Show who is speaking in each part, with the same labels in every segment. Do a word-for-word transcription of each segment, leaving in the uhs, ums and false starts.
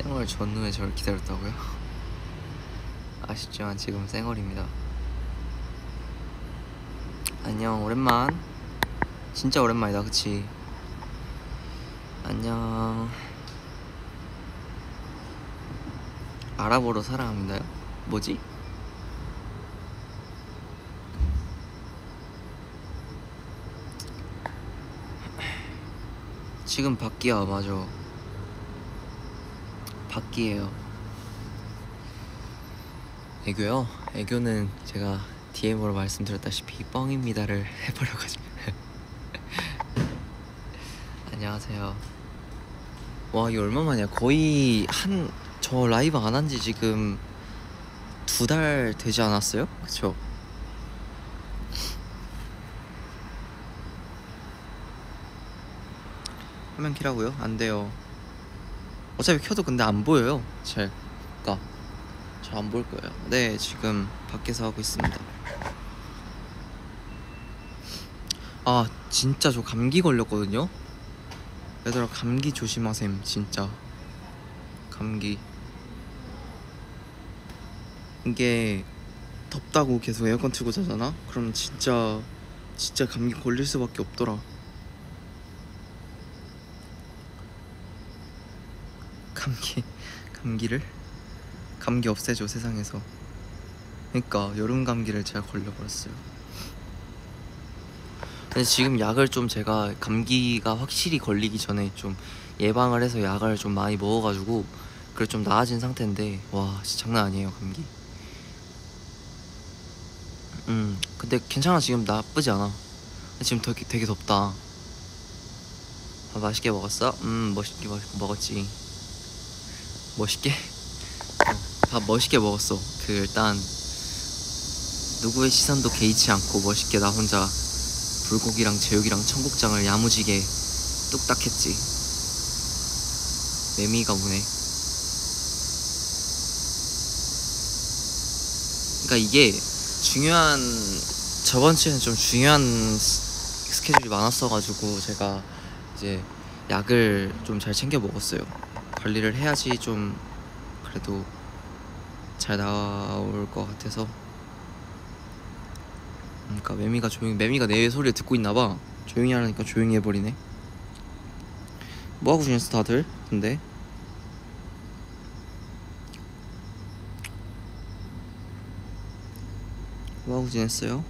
Speaker 1: 쌩얼 전후에 저를 기다렸다고요? 아쉽지만 지금 쌩얼입니다. 안녕, 오랜만. 진짜 오랜만이다, 그치? 안녕. 아랍어로 사랑합니다요? 뭐지? 지금 밖이야. 맞아, 밖이에요. 애교요? 애교는 제가 디엠으로 말씀드렸다시피 뻥입니다를 해버려가지고. 안녕하세요. 와, 이거 얼마만이야? 거의 한 저 라이브 안 한 지 지금 두 달 되지 않았어요? 그쵸? 화면 키라고요? 안 돼요. 어차피 켜도 근데 안 보여요. 잘, 그니까 잘 안 보일 거예요. 네, 지금 밖에서 하고 있습니다. 아, 진짜 저 감기 걸렸거든요. 얘들아, 감기 조심하셈. 진짜 감기. 이게 덥다고 계속 에어컨 틀고 자잖아? 그럼 진짜 진짜 감기 걸릴 수밖에 없더라. 감기 감기를 감기 없애줘 세상에서. 그러니까 여름 감기를 제가 걸려버렸어요. 근데 지금 약을 좀 제가 감기가 확실히 걸리기 전에 좀 예방을 해서 약을 좀 많이 먹어가지고 그래 좀 나아진 상태인데, 와 진짜 장난 아니에요 감기. 음 근데 괜찮아. 지금 나쁘지 않아. 지금 되게, 되게 덥다. 밥 맛있게 먹었어? 음 멋있게 먹, 먹었지. 멋있게? 어, 밥 멋있게 먹었어. 그 일단 누구의 시선도 개의치 않고 멋있게 나 혼자 불고기랑 제육이랑 청국장을 야무지게 뚝딱 했지. 매미가 우네. 그러니까 이게 중요한, 저번 주에는 좀 중요한 스케줄이 많았어가지고 제가 이제 약을 좀 잘 챙겨 먹었어요. 관리를 해야지 좀 그래도 잘 나올 것 같아서. 그러니까 매미가 조용히, 매미가 내 소리를 듣고 있나봐. 조용히 하라니까 조용히 해버리네. 뭐하고 지냈어 다들? 근데 뭐하고 지냈어요?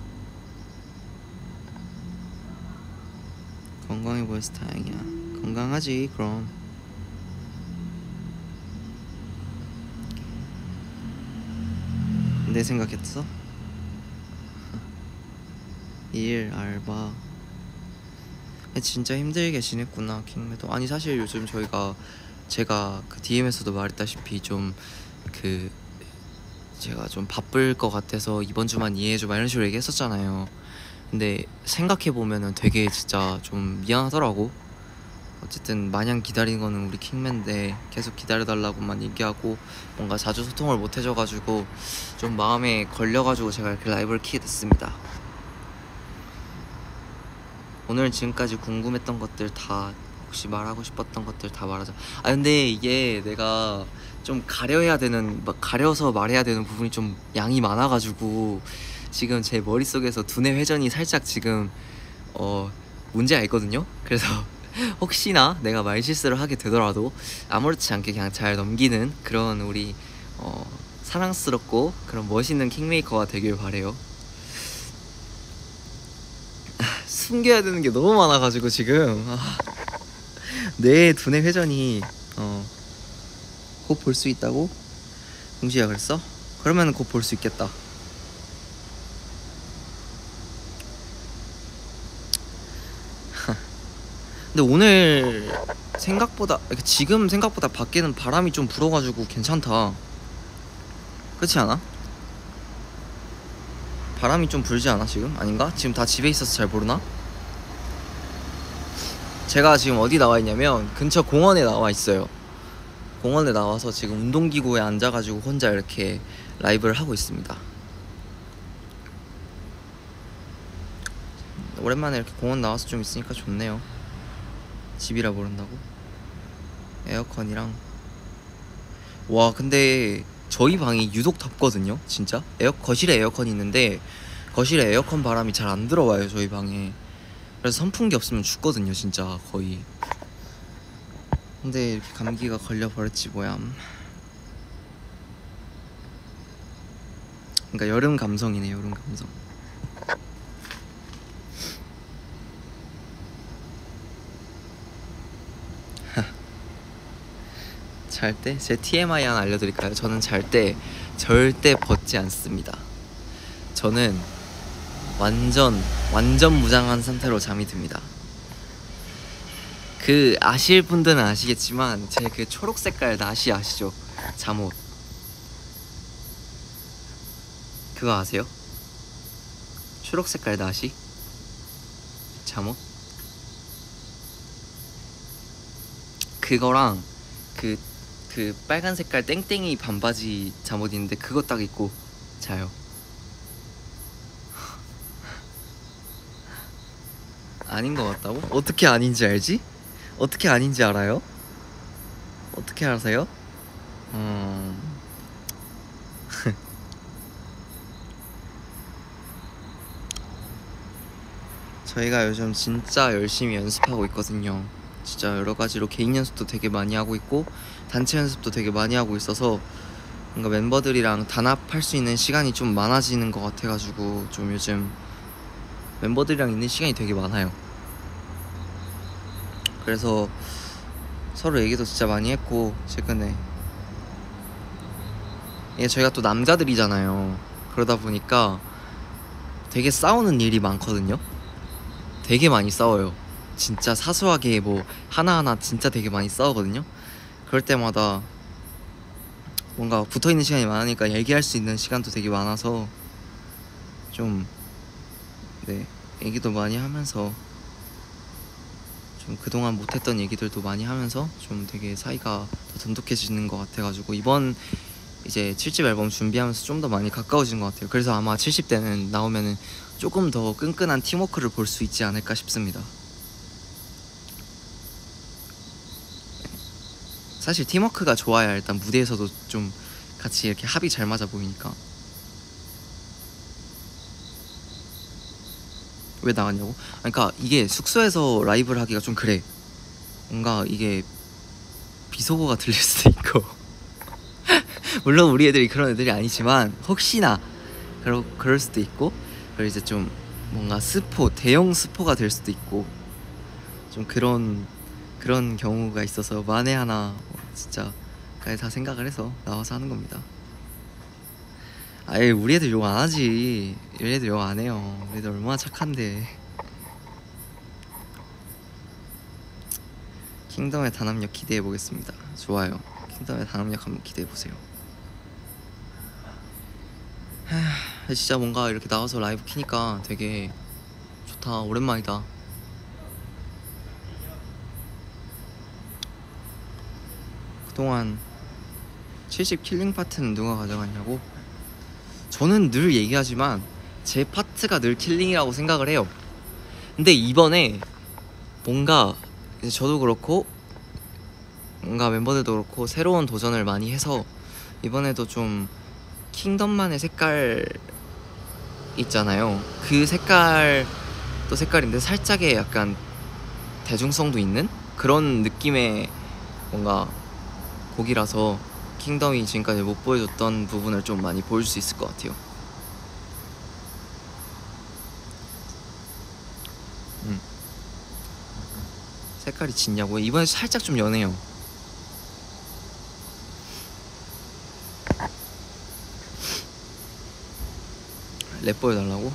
Speaker 1: 건강해 보여서 다행이야. 건강하지 그럼. 내 생각했어? 일, 알바. 진짜 힘들게 지냈구나 킹매도. 아니 사실 요즘 저희가, 제가 그 디엠에서도 말했다시피 좀 그 제가 좀 바쁠 것 같아서 이번 주만 이해해줘 막 이런 식으로 얘기했었잖아요. 근데 생각해보면은 되게 진짜 좀 미안하더라고. 어쨌든 마냥 기다린 거는 우리 킹맨인데 계속 기다려달라고만 얘기하고 뭔가 자주 소통을 못 해줘가지고 좀 마음에 걸려가지고 제가 이렇게 라이브를 키게 됐습니다. 오늘 지금까지 궁금했던 것들 다, 혹시 말하고 싶었던 것들 다 말하자. 아 근데 이게 내가 좀 가려야 되는, 막 가려서 말해야 되는 부분이 좀 양이 많아가지고 지금 제 머릿속에서 두뇌 회전이 살짝 지금 어 문제가 있거든요. 그래서 혹시나 내가 말실수를 하게 되더라도 아무렇지 않게 그냥 잘 넘기는 그런 우리 어 사랑스럽고 그런 멋있는 킹메이커가 되길 바래요. 숨겨야 되는 게 너무 많아가지고 지금 아, 내 두뇌 회전이 어, 곧 볼 수 있다고? 동시야 그랬어? 그러면 곧 볼 수 있겠다. 근데 오늘 생각보다, 지금 생각보다 밖에는 바람이 좀 불어가지고 괜찮다. 그렇지 않아? 바람이 좀 불지 않아 지금? 아닌가? 지금 다 집에 있어서 잘 모르나? 제가 지금 어디 나와 있냐면 근처 공원에 나와 있어요. 공원에 나와서 지금 운동기구에 앉아가지고 혼자 이렇게 라이브를 하고 있습니다. 오랜만에 이렇게 공원 나와서 좀 있으니까 좋네요. 집이라 모른다고? 에어컨이랑 와 근데 저희 방이 유독 덥거든요. 진짜 에어 거실에 에어컨이 있는데 거실에 에어컨 바람이 잘 안 들어와요 저희 방에. 그래서 선풍기 없으면 죽거든요 진짜 거의. 근데 이렇게 감기가 걸려버렸지 뭐야. 그러니까 여름 감성이네 여름 감성. 잘 때 제 티엠아이 하나 알려드릴까요? 저는 잘 때 절대 벗지 않습니다. 저는 완전 완전 무장한 상태로 잠이 듭니다. 그 아실 분들은 아시겠지만 제 그 초록 색깔 나시 아시죠? 잠옷 그거 아세요? 초록 색깔 나시 잠옷 그거랑 그 그 빨간 색깔 땡땡이 반바지 잠옷 있는데 그거 딱 입고 자요. 아닌 것 같다고? 어떻게 아닌지 알지? 어떻게 아닌지 알아요? 어떻게 아세요? 음... 저희가 요즘 진짜 열심히 연습하고 있거든요. 진짜 여러 가지로 개인 연습도 되게 많이 하고 있고 단체 연습도 되게 많이 하고 있어서 뭔가 멤버들이랑 단합할 수 있는 시간이 좀 많아지는 것 같아가지고 좀 요즘 멤버들이랑 있는 시간이 되게 많아요. 그래서 서로 얘기도 진짜 많이 했고 최근에 이게 저희가 또 남자들이잖아요. 그러다 보니까 되게 싸우는 일이 많거든요. 되게 많이 싸워요. 진짜 사소하게 뭐 하나하나 진짜 되게 많이 싸우거든요. 그럴 때마다 뭔가 붙어있는 시간이 많으니까 얘기할 수 있는 시간도 되게 많아서 좀 네 얘기도 많이 하면서 좀 그동안 못했던 얘기들도 많이 하면서 좀 되게 사이가 더 돈독해지는 것 같아가지고 이번 이제 칠 집 앨범 준비하면서 좀 더 많이 가까워진 것 같아요. 그래서 아마 칠십 대는 나오면은 조금 더 끈끈한 팀워크를 볼 수 있지 않을까 싶습니다. 사실 팀워크가 좋아야 일단 무대에서도 좀 같이 이렇게 합이 잘 맞아 보이니까. 왜 나갔냐고? 그러니까 이게 숙소에서 라이브를 하기가 좀 그래. 뭔가 이게 비속어가 들릴 수도 있고 물론 우리 애들이 그런 애들이 아니지만 혹시나 그러, 그럴 수도 있고 그리고 이제 좀 뭔가 스포 대형 스포가 될 수도 있고 좀 그런 그런 경우가 있어서 만에 하나 진짜 다 생각을 해서 나와서 하는 겁니다. 아예 우리 애들 욕 안 하지. 우리 애들 욕 안 해요. 우리 애들 얼마나 착한데. 킹덤의 단합력 기대해 보겠습니다. 좋아요. 킹덤의 단합력 한번 기대해 보세요. 하, 진짜 뭔가 이렇게 나와서 라이브 키니까 되게 좋다. 오랜만이다. 그동안 칠십 킬링 파트는 누가 가져갔냐고? 저는 늘 얘기하지만 제 파트가 늘 킬링이라고 생각을 해요. 근데 이번에 뭔가 이제 저도 그렇고 뭔가 멤버들도 그렇고 새로운 도전을 많이 해서 이번에도 좀 킹덤만의 색깔 있잖아요. 그 색깔도 색깔인데 살짝의 약간 대중성도 있는 그런 느낌의 뭔가 곡이라서 킹덤이 지금까지 못 보여줬던 부분을 좀 많이 보여줄 수 있을 것 같아요. 음. 색깔이 짙냐고요? 이번에 살짝 좀 연해요. 랩 보여달라고?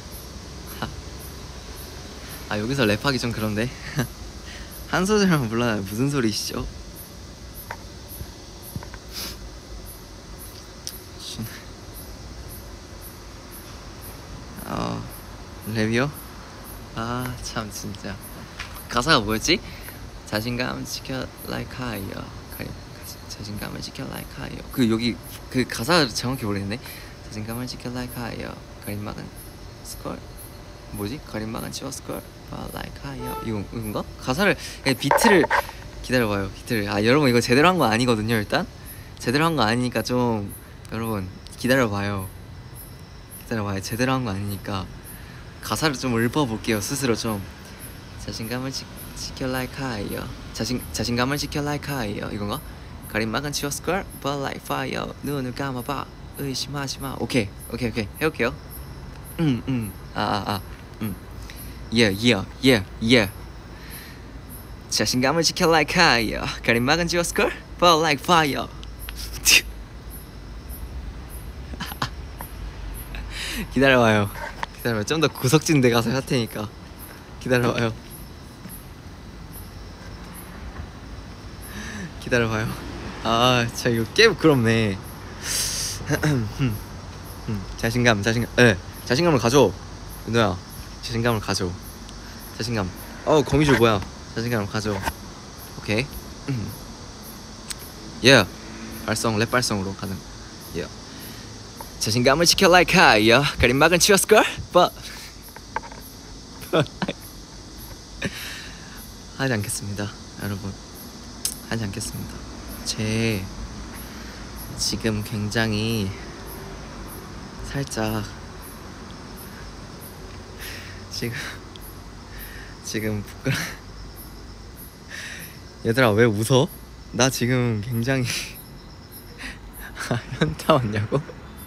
Speaker 1: 아 여기서 랩하기 좀 그런데 한 소절만 불러요. 무슨 소리시죠? 어 랩이요? 아 참 진짜 가사가 뭐였지? 자신감을 지켜 like higher. 자신감을 지켜 like higher. 그 여기 그 가사 정확히 모르겠네. 자신감을 지켜 like higher. 가림막은 스컬 뭐지? 가림막은 치워 스컬 but like higher. 이거 이건가? 가사를 그냥 비트를 기다려봐요. 비트를 아 여러분 이거 제대로 한 건 아니거든요. 일단 제대로 한 거 아니니까 좀 여러분 기다려봐요. 기다려봐요. 제대로 한 거 아니니까 가사를 좀 읊어볼게요. 스스로 좀 자신감을 지, 지켜 like higher. 자신, 자신감을 지켜 like higher. 이건가? 가림막은 치워 squirt but like fire. 눈을 감아봐 의심하지마. 오케이 오케이 오케이 해볼게요. 음음 아아아 음 yeah yeah yeah yeah. 자신감을 지켜 like higher. 가림막은 치워 squirt but like fire. 기다려봐요. 기다려봐요. 좀 더 구석진 데 가서 할 테니까 기다려봐요. 기다려봐요. 아, 진짜 이거 꽤 부끄럽네. 자신감, 자신감. 예, 네, 자신감을 가져. 윤호야, 자신감을 가져. 자신감. 어, 거미줄 뭐야? 자신감을 가져. 오케이. 예. yeah. 발성, 랩 발성으로 가는. 예. Yeah. 자신감을 지켜 like higher. 가림막은 치웠을걸? but 하지 않겠습니다 여러분. 하지 않겠습니다. 제 지금 굉장히 살짝 지금 지금 부끄러 얘들아 왜 웃어? 나 지금 굉장히 현타 왔냐고?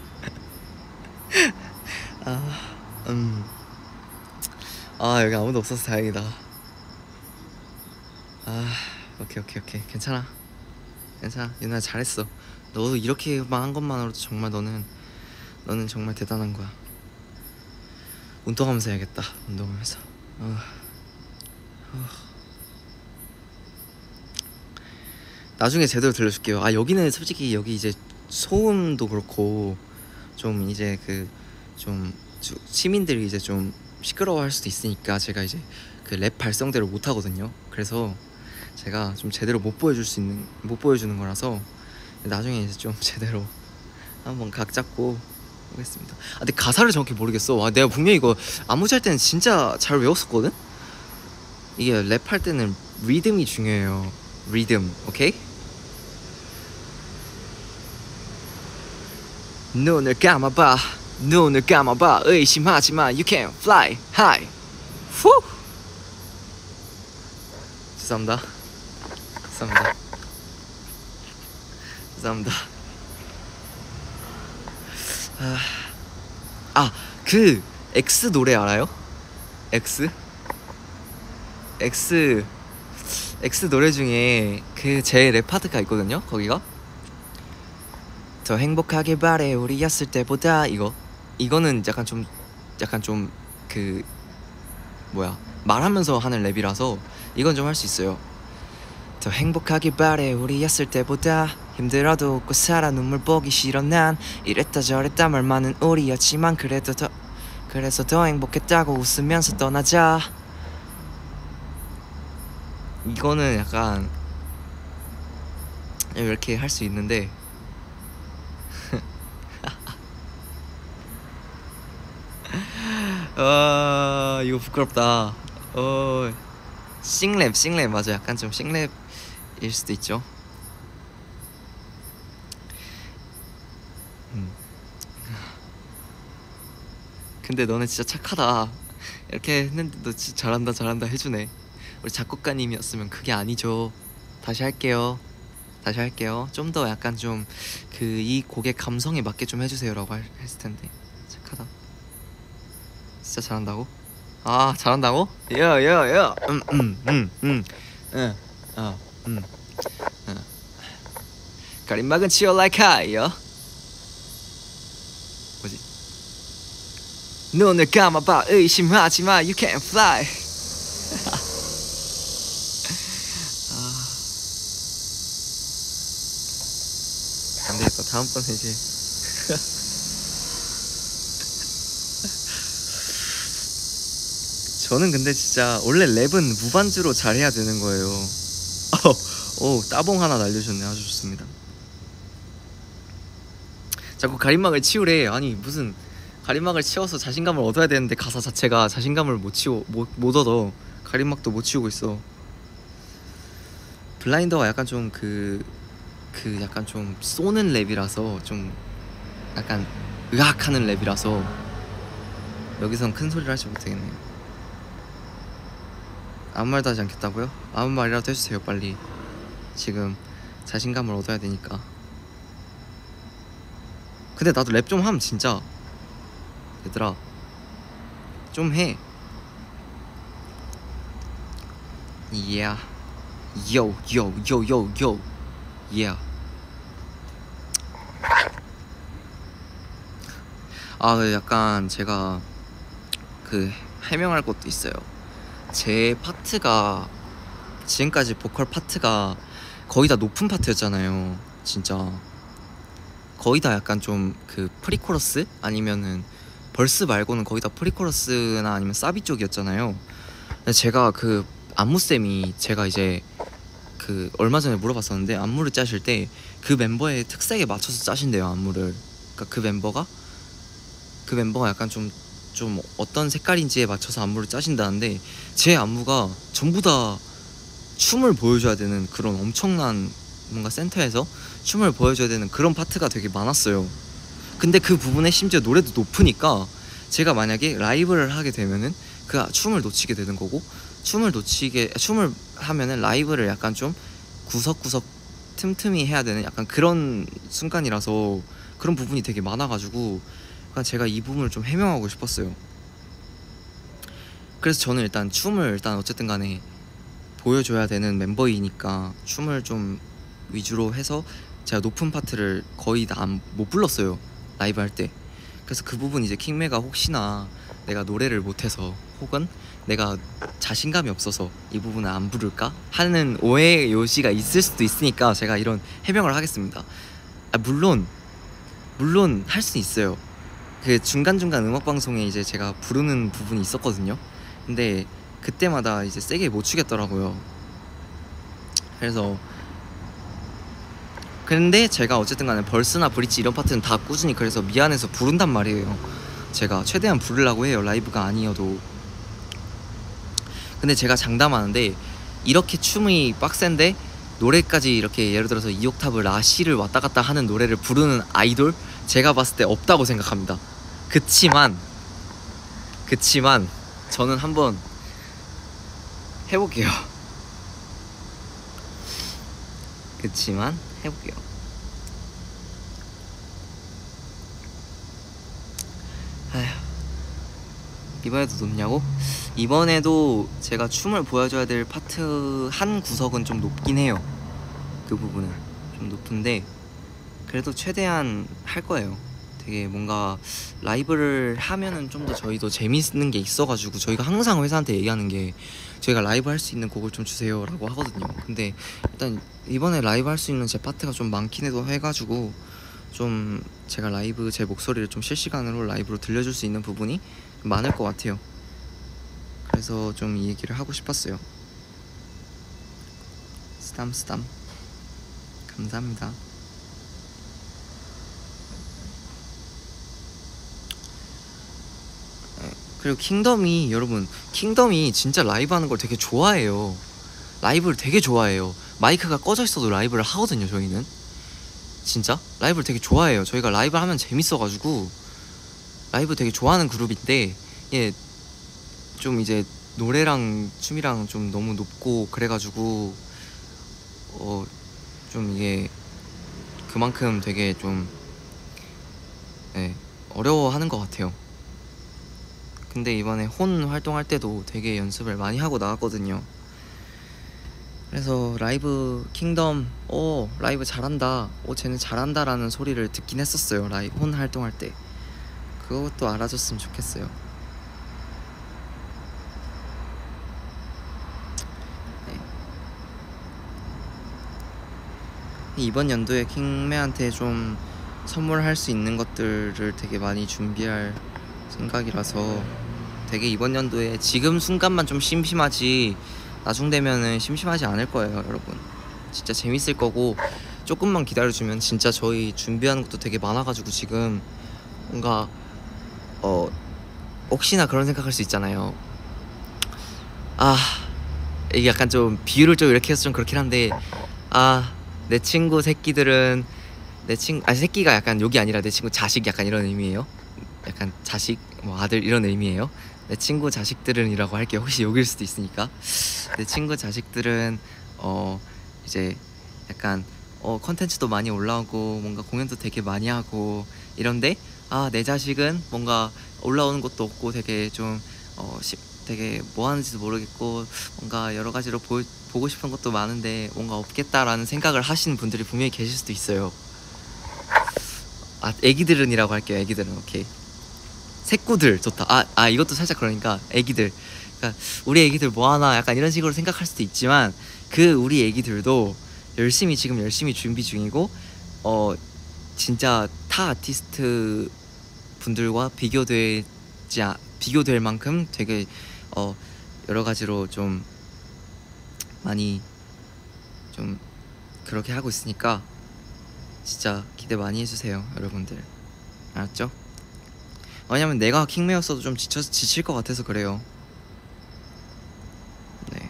Speaker 1: 아, 음. 아, 여기 아무도 없어서 다행이다. 아, 오케이, 오케이, 오케이. 괜찮아. 괜찮아. 유나 잘했어. 너도 이렇게만 한 것만으로도 정말 너는, 너는 정말 대단한 거야. 운동하면서 해야겠다. 운동하면서. 어. 어. 나중에 제대로 들려줄게요. 아, 여기는 솔직히 여기 이제 소음도 그렇고 좀 이제 그 좀 시민들이 이제 좀 시끄러워할 수도 있으니까 제가 이제 그 랩 발성대로 못 하거든요. 그래서 제가 좀 제대로 못 보여줄 수 있는 못 보여주는 거라서 나중에 이제 좀 제대로 한번 각 잡고 하겠습니다. 아, 근데 가사를 정확히 모르겠어. 와, 내가 분명히 이거 안무할 때는 진짜 잘 외웠었거든. 이게 랩할 때는 리듬이 중요해요. 리듬, 오케이? 눈을 감아봐, 눈을 감아봐, 의심하지마, you can fly high. 후! 죄송합니다. 죄송합니다. 죄송합니다. 아, 아, 그 X 노래 알아요? X? X X 노래 중에 그 제 랩 파트가 있거든요. 거기가 더 행복하길 바래 우리였을 때보다, 이거 이거는 약간 좀 약간 좀 그 뭐야 말하면서 하는 랩이라서 이건 좀 할 수 있어요. 더 행복하길 바래 우리였을 때보다, 힘들어도 웃고 살아 눈물 보기 싫어 난, 이랬다 저랬다 말 많은 우리였지만 그래도 더 그래서 더 행복했다고 웃으면서 떠나자. 이거는 약간 이렇게 할 수 있는데 아, 이거 부끄럽다. 어, 싱랩 싱랩 맞아. 약간 좀 싱랩일 수도 있죠. 음. 근데 너네 진짜 착하다. 이렇게 했는데 너 진짜 잘한다 잘한다 해주네. 우리 작곡가님이었으면 그게 아니죠. 다시 할게요. 다시 할게요. 좀 더 약간 좀 그 이 곡의 감성에 맞게 좀 해주세요라고 했을 텐데. 착하다. 진짜 잘한다고? 아, 잘한다고? 야야야. 음음음음 응. 어. 음. 어. 가림막은 치워 like higher. 뭐지? 눈을 감아봐 의심하지마, you can fly. 아, 안되겠다. 다음번에 이제 저는 근데 진짜 원래 랩은 무반주로 잘해야 되는 거예요. 오, 따봉 하나 날려주셨네. 아주 좋습니다. 자꾸 가림막을 치우래. 아니 무슨 가림막을 치워서 자신감을 얻어야 되는데 가사 자체가 자신감을 못 치워 못, 못 얻어. 가림막도 못 치우고 있어. 블라인더가 약간 좀 그 그 약간 좀 쏘는 랩이라서 좀 약간 으악하는 랩이라서 여기선 큰 소리를 하지 못하겠네요. 아무 말도 하지 않겠다고요? 아무 말이라도 해주세요 빨리. 지금 자신감을 얻어야 되니까. 근데 나도 랩 좀 하면 진짜 얘들아 좀 해. Yeah. Yo yo yo yo yo. Yeah. 아 그 약간 제가 그 해명할 것도 있어요. 제 파트가 지금까지 보컬 파트가 거의 다 높은 파트였잖아요. 진짜 거의 다 약간 좀 그 프리코러스 아니면은 벌스 말고는 거의 다 프리코러스나 아니면 사비 쪽이었잖아요. 근데 제가 그 안무쌤이 제가 이제 그 얼마 전에 물어봤었는데 안무를 짜실 때 그 멤버의 특색에 맞춰서 짜신대요 안무를. 그러니까 그 멤버가 그 멤버가 약간 좀 좀 어떤 색깔인지에 맞춰서 안무를 짜신다는데 제 안무가 전부 다 춤을 보여줘야 되는 그런 엄청난 뭔가 센터에서 춤을 보여줘야 되는 그런 파트가 되게 많았어요. 근데 그 부분에 심지어 노래도 높으니까 제가 만약에 라이브를 하게 되면은 그 춤을 놓치게 되는 거고, 춤을 놓치게 춤을 하면은 라이브를 약간 좀 구석구석 틈틈이 해야 되는 약간 그런 순간이라서 그런 부분이 되게 많아가지고 그러니까 제가 이 부분을 좀 해명하고 싶었어요. 그래서 저는 일단 춤을 일단 어쨌든 간에 보여줘야 되는 멤버이니까 춤을 좀 위주로 해서 제가 높은 파트를 거의 다 못 불렀어요 라이브 할 때. 그래서 그 부분 이제 킹메가 혹시나 내가 노래를 못해서 혹은 내가 자신감이 없어서 이 부분을 안 부를까 하는 오해의 요지가 있을 수도 있으니까 제가 이런 해명을 하겠습니다. 아, 물론 물론 할 수 있어요. 그 중간중간 음악방송에 이제 제가 부르는 부분이 있었거든요. 근데 그때마다 이제 세게 못 추겠더라고요. 그래서 근데 제가 어쨌든 간에 벌스나 브릿지 이런 파트는 다 꾸준히 그래서 미안해서 부른단 말이에요. 제가 최대한 부르려고 해요 라이브가 아니어도. 근데 제가 장담하는데 이렇게 춤이 빡센데 노래까지 이렇게 예를 들어서 이 옥타브 라시를 왔다 갔다 하는 노래를 부르는 아이돌 제가 봤을 때 없다고 생각합니다. 그치만 그치만 저는 한번 해볼게요. 그치만 해볼게요. 아휴, 이번에도 높냐고? 이번에도 제가 춤을 보여줘야 될 파트 한 구석은 좀 높긴 해요. 그 부분은 좀 높은데 그래도 최대한 할 거예요. 되게 뭔가 라이브를 하면은 좀 더 저희도 재밌는 게 있어가지고 저희가 항상 회사한테 얘기하는 게 저희가 라이브 할 수 있는 곡을 좀 주세요 라고 하거든요. 근데 일단 이번에 라이브 할 수 있는 제 파트가 좀 많긴 해도 해가지고 좀 제가 라이브 제 목소리를 좀 실시간으로 라이브로 들려줄 수 있는 부분이 많을 것 같아요. 그래서 좀 이 얘기를 하고 싶었어요. 스담스담 감사합니다. 그리고 킹덤이 여러분 킹덤이 진짜 라이브 하는 걸 되게 좋아해요. 라이브를 되게 좋아해요. 마이크가 꺼져 있어도 라이브를 하거든요. 저희는 진짜 라이브를 되게 좋아해요. 저희가 라이브 하면 재밌어가지고 라이브 되게 좋아하는 그룹인데 예, 좀 이제 노래랑 춤이랑 좀 너무 높고 그래가지고 어 좀 이게 그만큼 되게 좀 예, 어려워하는 것 같아요. 근데 이번에 혼 활동할 때도 되게 연습을 많이 하고 나왔거든요. 그래서 라이브 킹덤 오 라이브 잘한다 오 쟤는 잘한다 라는 소리를 듣긴 했었어요. 라이브 혼 활동할 때. 그것도 알아줬으면 좋겠어요. 네. 이번 연도에 킹메한테 좀 선물할 수 있는 것들을 되게 많이 준비할 생각이라서 되게 이번 연도에 지금 순간만 좀 심심하지 나중 되면은 심심하지 않을 거예요. 여러분 진짜 재밌을 거고 조금만 기다려주면 진짜 저희 준비하는 것도 되게 많아가지고 지금 뭔가 어 혹시나 그런 생각할 수 있잖아요. 아 이게 약간 좀 비유를 좀 이렇게 해서 좀 그렇긴 한데 아 내 친구 새끼들은 내 친구 아 새끼가 약간 욕이 아니라 내 친구 자식 약간 이런 의미예요. 약간 자식 뭐 아들 이런 의미예요. 내 친구 자식들은이라고 할게요. 혹시 욕일 수도 있으니까. 내 친구 자식들은 어 이제 약간 어 컨텐츠도 많이 올라오고 뭔가 공연도 되게 많이 하고 이런데 아 내 자식은 뭔가 올라오는 것도 없고 되게 좀 어 되게 뭐 하는지도 모르겠고 뭔가 여러 가지로 보, 보고 싶은 것도 많은데 뭔가 없겠다라는 생각을 하시는 분들이 분명히 계실 수도 있어요. 아 애기들은이라고 할게요. 애기들은. 오케이. 새꾸들 좋다. 아, 아 이것도 살짝 그러니까 애기들, 그러니까 우리 애기들 뭐하나 약간 이런 식으로 생각할 수도 있지만 그 우리 애기들도 열심히 지금 열심히 준비 중이고 어 진짜 타 아티스트 분들과 비교되지 아, 비교될 만큼 되게 어 여러 가지로 좀 많이 좀 그렇게 하고 있으니까 진짜 기대 많이 해주세요 여러분들. 알았죠? 왜냐면 내가 킹메였어도 좀 지쳐, 지칠 것 같아서 그래요. 네.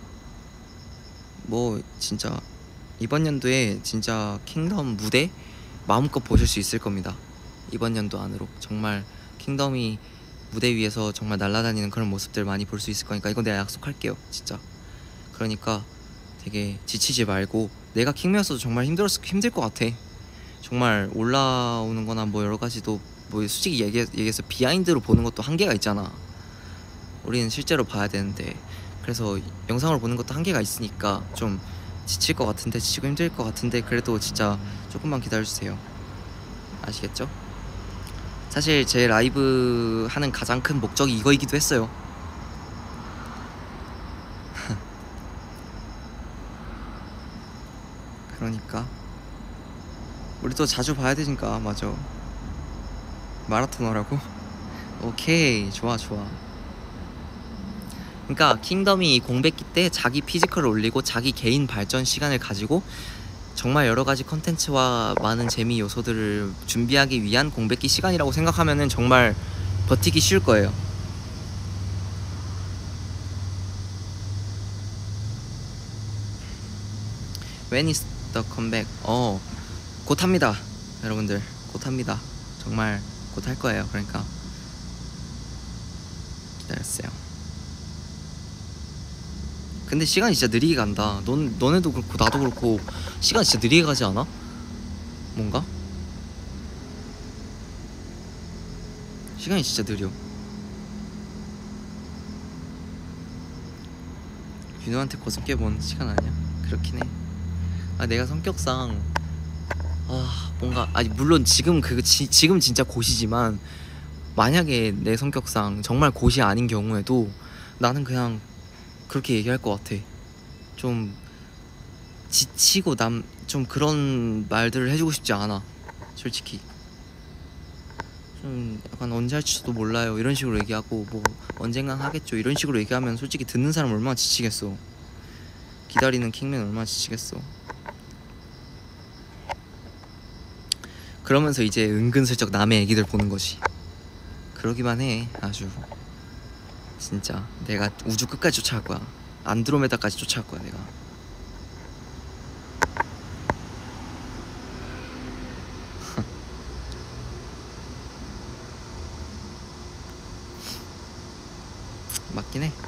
Speaker 1: 뭐 진짜 이번 연도에 진짜 킹덤 무대 마음껏 보실 수 있을 겁니다. 이번 연도 안으로 정말 킹덤이 무대 위에서 정말 날아다니는 그런 모습들 많이 볼 수 있을 거니까 이건 내가 약속할게요 진짜. 그러니까 되게 지치지 말고, 내가 킹메였어도 정말 힘들었 힘들 것 같아. 정말 올라오는 거나 뭐 여러 가지도 뭐 솔직히 얘기, 얘기해서 비하인드로 보는 것도 한계가 있잖아. 우리는 실제로 봐야 되는데. 그래서 영상으로 보는 것도 한계가 있으니까 좀 지칠 것 같은데, 지치고 힘들 것 같은데 그래도 진짜 조금만 기다려주세요. 아시겠죠? 사실 제 라이브 하는 가장 큰 목적이 이거이기도 했어요. 그러니까 우리 또 자주 봐야 되니까. 맞아, 마라토너라고? 오케이, 좋아 좋아. 그러니까 킹덤이 공백기 때 자기 피지컬을 올리고 자기 개인 발전 시간을 가지고 정말 여러 가지 컨텐츠와 많은 재미 요소들을 준비하기 위한 공백기 시간이라고 생각하면은 정말 버티기 쉬울 거예요. When is the comeback? 어, 곧 합니다 여러분들. 곧 합니다. 정말 곧 할 거예요. 그러니까 기다렸어요. 근데 시간이 진짜 느리게 간다. 넌, 너네도 그렇고 나도 그렇고 시간 진짜 느리게 가지 않아? 뭔가? 시간이 진짜 느려. 윤호한테 고습게 본 시간 아니야. 그렇긴 해. 아 내가 성격상 아 뭔가 아니 물론 지금 그 지, 지금 진짜 고시지만 만약에 내 성격상 정말 고시 아닌 경우에도 나는 그냥 그렇게 얘기할 것 같아. 좀 지치고 남 좀 그런 말들을 해주고 싶지 않아 솔직히. 좀 약간 언제 할지도 몰라요 이런 식으로 얘기하고 뭐 언젠간 하겠죠 이런 식으로 얘기하면 솔직히 듣는 사람 얼마나 지치겠어. 기다리는 킹맨 얼마나 지치겠어. 그러면서 이제 은근슬쩍 남의 애기들 보는 거지. 그러기만 해. 아주 진짜 내가 우주 끝까지 쫓아갈 거야. 안드로메다까지 쫓아갈 거야 내가. 맞긴 해.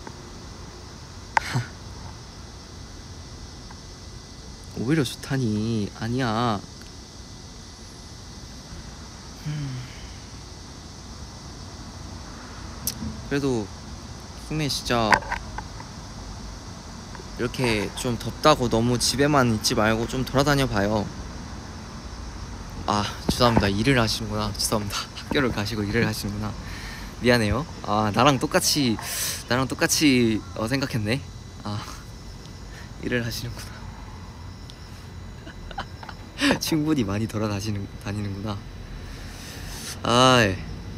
Speaker 1: 오히려 좋다니. 아니야. 그래도 킹맨 진짜 이렇게 좀 덥다고 너무 집에만 있지 말고 좀 돌아다녀 봐요. 아 죄송합니다. 일을 하시는구나. 죄송합니다. 학교를 가시고 일을 하시는구나. 미안해요. 아 나랑 똑같이 나랑 똑같이 어, 생각했네. 아 일을 하시는구나. 충분히 많이 돌아다니는 다니는구나. 아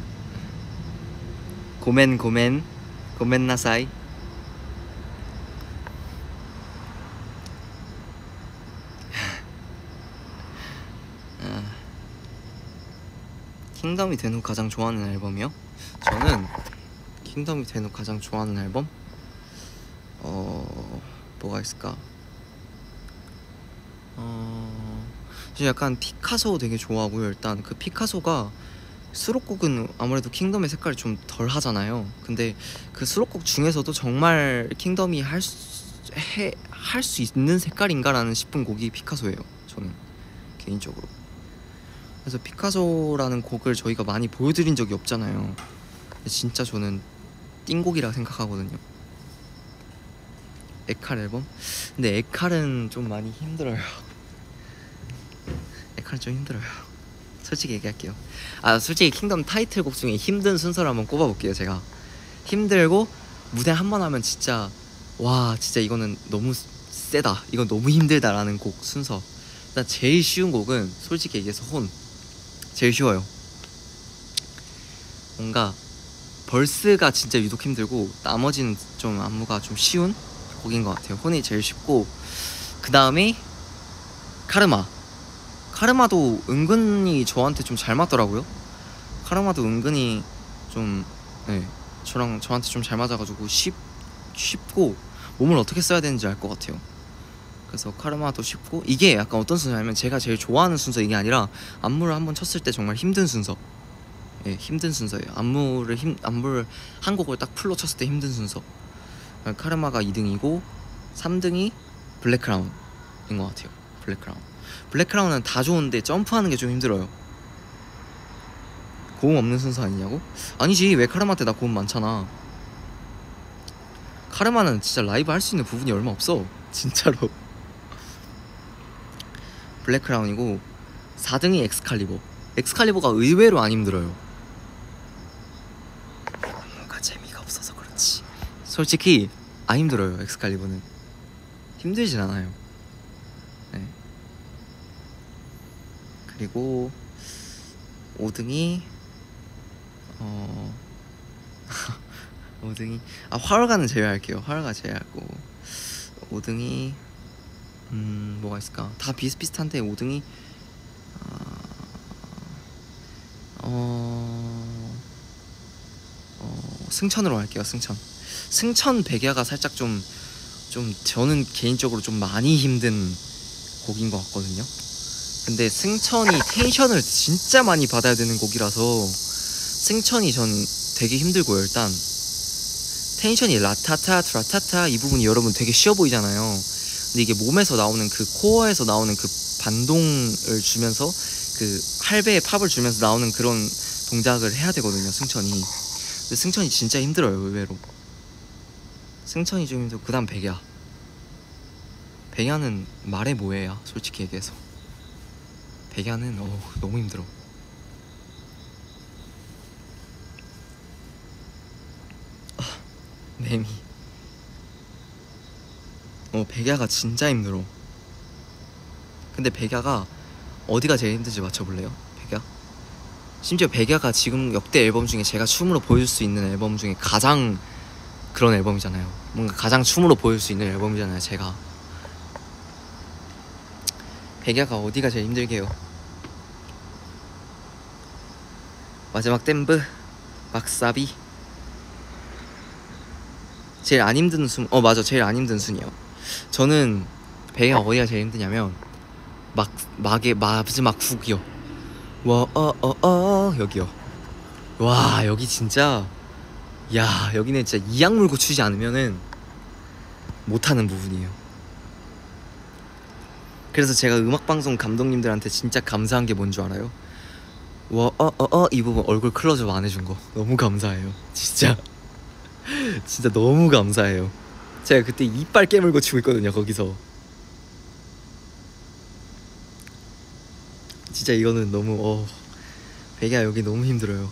Speaker 1: 고멘 고멘 고멘 나사이. 아, 킹덤이 된 후 가장 좋아하는 앨범이요? 저는 킹덤이 된 후 가장 좋아하는 앨범? 어... 뭐가 있을까? 어... 저 약간 피카소 되게 좋아하고요. 일단 그 피카소가 수록곡은 아무래도 킹덤의 색깔이 좀 덜 하잖아요. 근데 그 수록곡 중에서도 정말 킹덤이 할 수 있는 색깔인가라는 싶은 곡이 피카소예요, 저는 개인적으로. 그래서 피카소라는 곡을 저희가 많이 보여드린 적이 없잖아요. 진짜 저는 띵곡이라 생각하거든요. 에칼 앨범? 근데 에칼은 좀 많이 힘들어요. 에칼은 좀 힘들어요. 솔직히 얘기할게요. 아 솔직히 킹덤 타이틀곡 중에 힘든 순서를 한번 꼽아볼게요. 제가 힘들고 무대 한 번 하면 진짜 와 진짜 이거는 너무 세다, 이건 너무 힘들다라는 곡 순서. 일단 제일 쉬운 곡은 솔직히 얘기해서 혼 제일 쉬워요. 뭔가 벌스가 진짜 유독 힘들고 나머지는 좀 안무가 좀 쉬운 곡인 것 같아요. 혼이 제일 쉽고 그 다음에 카르마. 카르마도 은근히 저한테 좀 잘 맞더라고요. 카르마도 은근히 좀 네, 저랑 저한테 좀 잘 맞아가지고 쉽, 쉽고 몸을 어떻게 써야 되는지 알 것 같아요. 그래서 카르마도 쉽고 이게 약간 어떤 순서냐면 제가 제일 좋아하는 순서 이게 아니라 안무를 한번 쳤을 때 정말 힘든 순서. 예, 힘든 순서예요. 안무를 힘 안무를 한 곡을 딱 풀로 쳤을 때 힘든 순서. 카르마가 이 등이고 삼 등이 블랙크라운인 것 같아요. 블랙크라운. 블랙크라운은 다 좋은데 점프하는 게 좀 힘들어요. 고음 없는 순서 아니냐고? 아니지, 왜 카르마 때 나 고음 많잖아. 카르마는 진짜 라이브 할 수 있는 부분이 얼마 없어 진짜로. 블랙크라운이고 사 등이 엑스칼리버. 엑스칼리버가 의외로 안 힘들어요. 뭔가 재미가 없어서 그렇지. 솔직히 안 힘들어요. 엑스칼리버는 힘들진 않아요. 네. 그리고 오 등이 어 오 등이 아 화월가는 제외할게요. 화월가 제외하고 오 등이 음 뭐가 있을까? 다 비슷비슷한데 오 등이 아, 어, 어 승천으로 할게요. 승천. 승천 백야가 살짝 좀 좀 저는 개인적으로 좀 많이 힘든 곡인 것 같거든요. 근데 승천이 텐션을 진짜 많이 받아야 되는 곡이라서 승천이 전 되게 힘들고요. 일단 텐션이 라타타 트라타타 이 부분이 여러분 되게 쉬워 보이잖아요. 근데 이게 몸에서 나오는 그 코어에서 나오는 그 반동을 주면서 그 할배에 팝을 주면서 나오는 그런 동작을 해야 되거든요. 승천이. 근데 승천이 진짜 힘들어요. 의외로 승천이 좀 힘들고 그 다음 백야. 백야는 말해 뭐해야 솔직히 얘기해서. 백야는 어 너무 힘들어. 아, 매미. 어 백야가 진짜 힘들어. 근데 백야가 어디가 제일 힘든지 맞춰볼래요? 백야? 심지어 백야가 지금 역대 앨범 중에 제가 춤으로 보여줄 수 있는 앨범 중에 가장 그런 앨범이잖아요. 뭔가 가장 춤으로 보여줄 수 있는 앨범이잖아요. 제가 백야가 어디가 제일 힘들게요? 마지막 댐브 막사비. 제일 안 힘든 순, 어 맞아 제일 안 힘든 순이요. 저는 백야 어디가 제일 힘드냐면 막 막의 마지막 훅이요. 와 어 어 어 여기요. 와 여기 진짜 야 여기는 진짜 이악 물고 추지 않으면은 못하는 부분이에요. 그래서 제가 음악방송 감독님들한테 진짜 감사한 게 뭔 줄 알아요? 와 어 어 어 이 부분 얼굴 클로즈업 안 해준 거 너무 감사해요. 진짜 진짜 너무 감사해요. 제가 그때 이빨 깨물고 치고 있거든요. 거기서 진짜 이거는 너무 어 백야 여기 너무 힘들어요.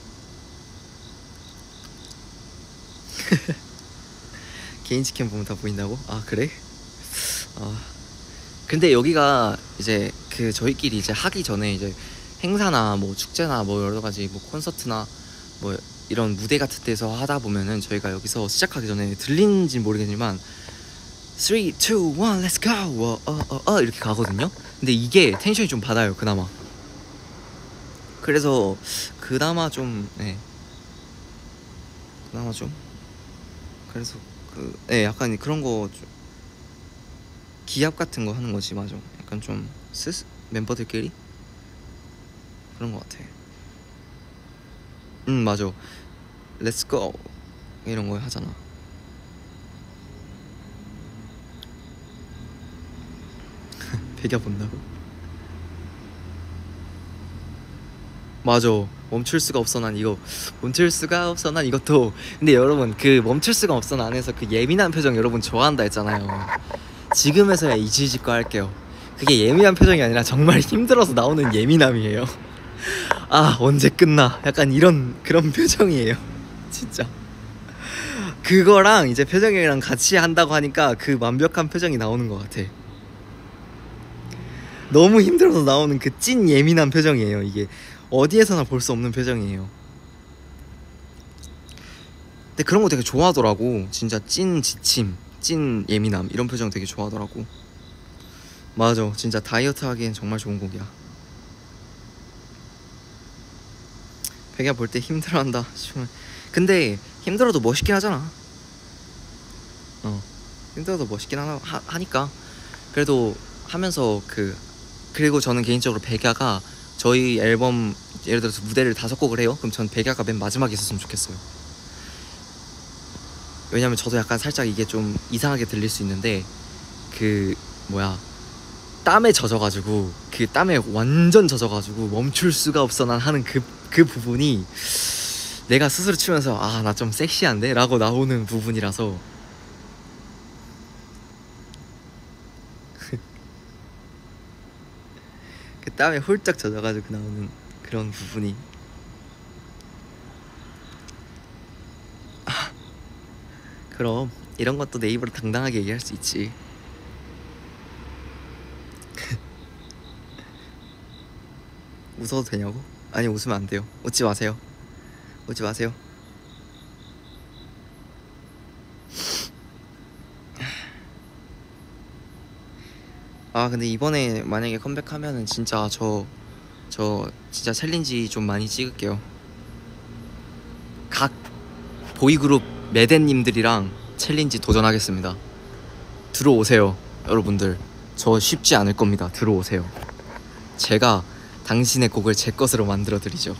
Speaker 1: 개인 치킨 보면 다 보인다고? 아 그래? 아 근데 여기가 이제 그 저희끼리 이제 하기 전에 이제 행사나 뭐 축제나 뭐 여러 가지 뭐 콘서트나 뭐 이런 무대 같은 데서 하다 보면은 저희가 여기서 시작하기 전에 들리는지 모르겠지만 삼, 이, 일, let's go 어, 어, 어, 어 이렇게 가거든요. 근데 이게 텐션이 좀 받아요. 그나마. 그래서 그나마 좀 네. 그나마 좀 그래서 그 네, 약간 그런 거 좀 기합 같은 거 하는 거지. 맞아. 약간 좀 스스 멤버들끼리 그런 것 같아. 음 맞아. Let's go 이런 거 하잖아. 배겨 본다고? 맞아. 멈출 수가 없어 난 이거 멈출 수가 없어 난 이것도. 근데 여러분 그 멈출 수가 없어 난에서 그 예민한 표정 여러분 좋아한다 했잖아요. 지금에서야 이지직거 할게요. 그게 예민한 표정이 아니라 정말 힘들어서 나오는 예민함이에요. 아 언제 끝나 약간 이런 그런 표정이에요. 진짜 그거랑 이제 표정이랑 같이 한다고 하니까 그 완벽한 표정이 나오는 것 같아. 너무 힘들어서 나오는 그 찐 예민한 표정이에요. 이게 어디에서나 볼 수 없는 표정이에요. 근데 그런 거 되게 좋아하더라고. 진짜 찐 지침, 찐 예민함 이런 표정 되게 좋아하더라고. 맞아. 진짜 다이어트 하기엔 정말 좋은 곡이야. 백야 볼 때 힘들어한다. 근데 힘들어도 멋있긴 하잖아. 어 힘들어도 멋있긴 하나, 하, 하니까 그래도 하면서 그 그리고 저는 개인적으로 백야가 저희 앨범 예를 들어서 무대를 다섯 곡을 해요. 그럼 전 백야가 맨 마지막에 있었으면 좋겠어요. 왜냐면 저도 약간 살짝 이게 좀 이상하게 들릴 수 있는데 그 뭐야 땀에 젖어가지고 그 땀에 완전 젖어가지고 멈출 수가 없어 난 하는 그, 그 부분이 내가 스스로 추면서 아 나 좀 섹시한데? 라고 나오는 부분이라서 그 땀에 홀짝 젖어가지고 나오는 그런 부분이 아, 그럼 이런 것도 내 입으로 당당하게 얘기할 수 있지. 웃어도 되냐고? 아니 웃으면 안 돼요. 웃지 마세요. 웃지 마세요. 아 근데 이번에 만약에 컴백하면은 진짜 저 저 진짜 챌린지 좀 많이 찍을게요. 각 보이그룹 매대님들이랑 챌린지 도전하겠습니다. 들어오세요 여러분들. 저 쉽지 않을 겁니다. 들어오세요. 제가 당신의 곡을 제 것으로 만들어 드리죠.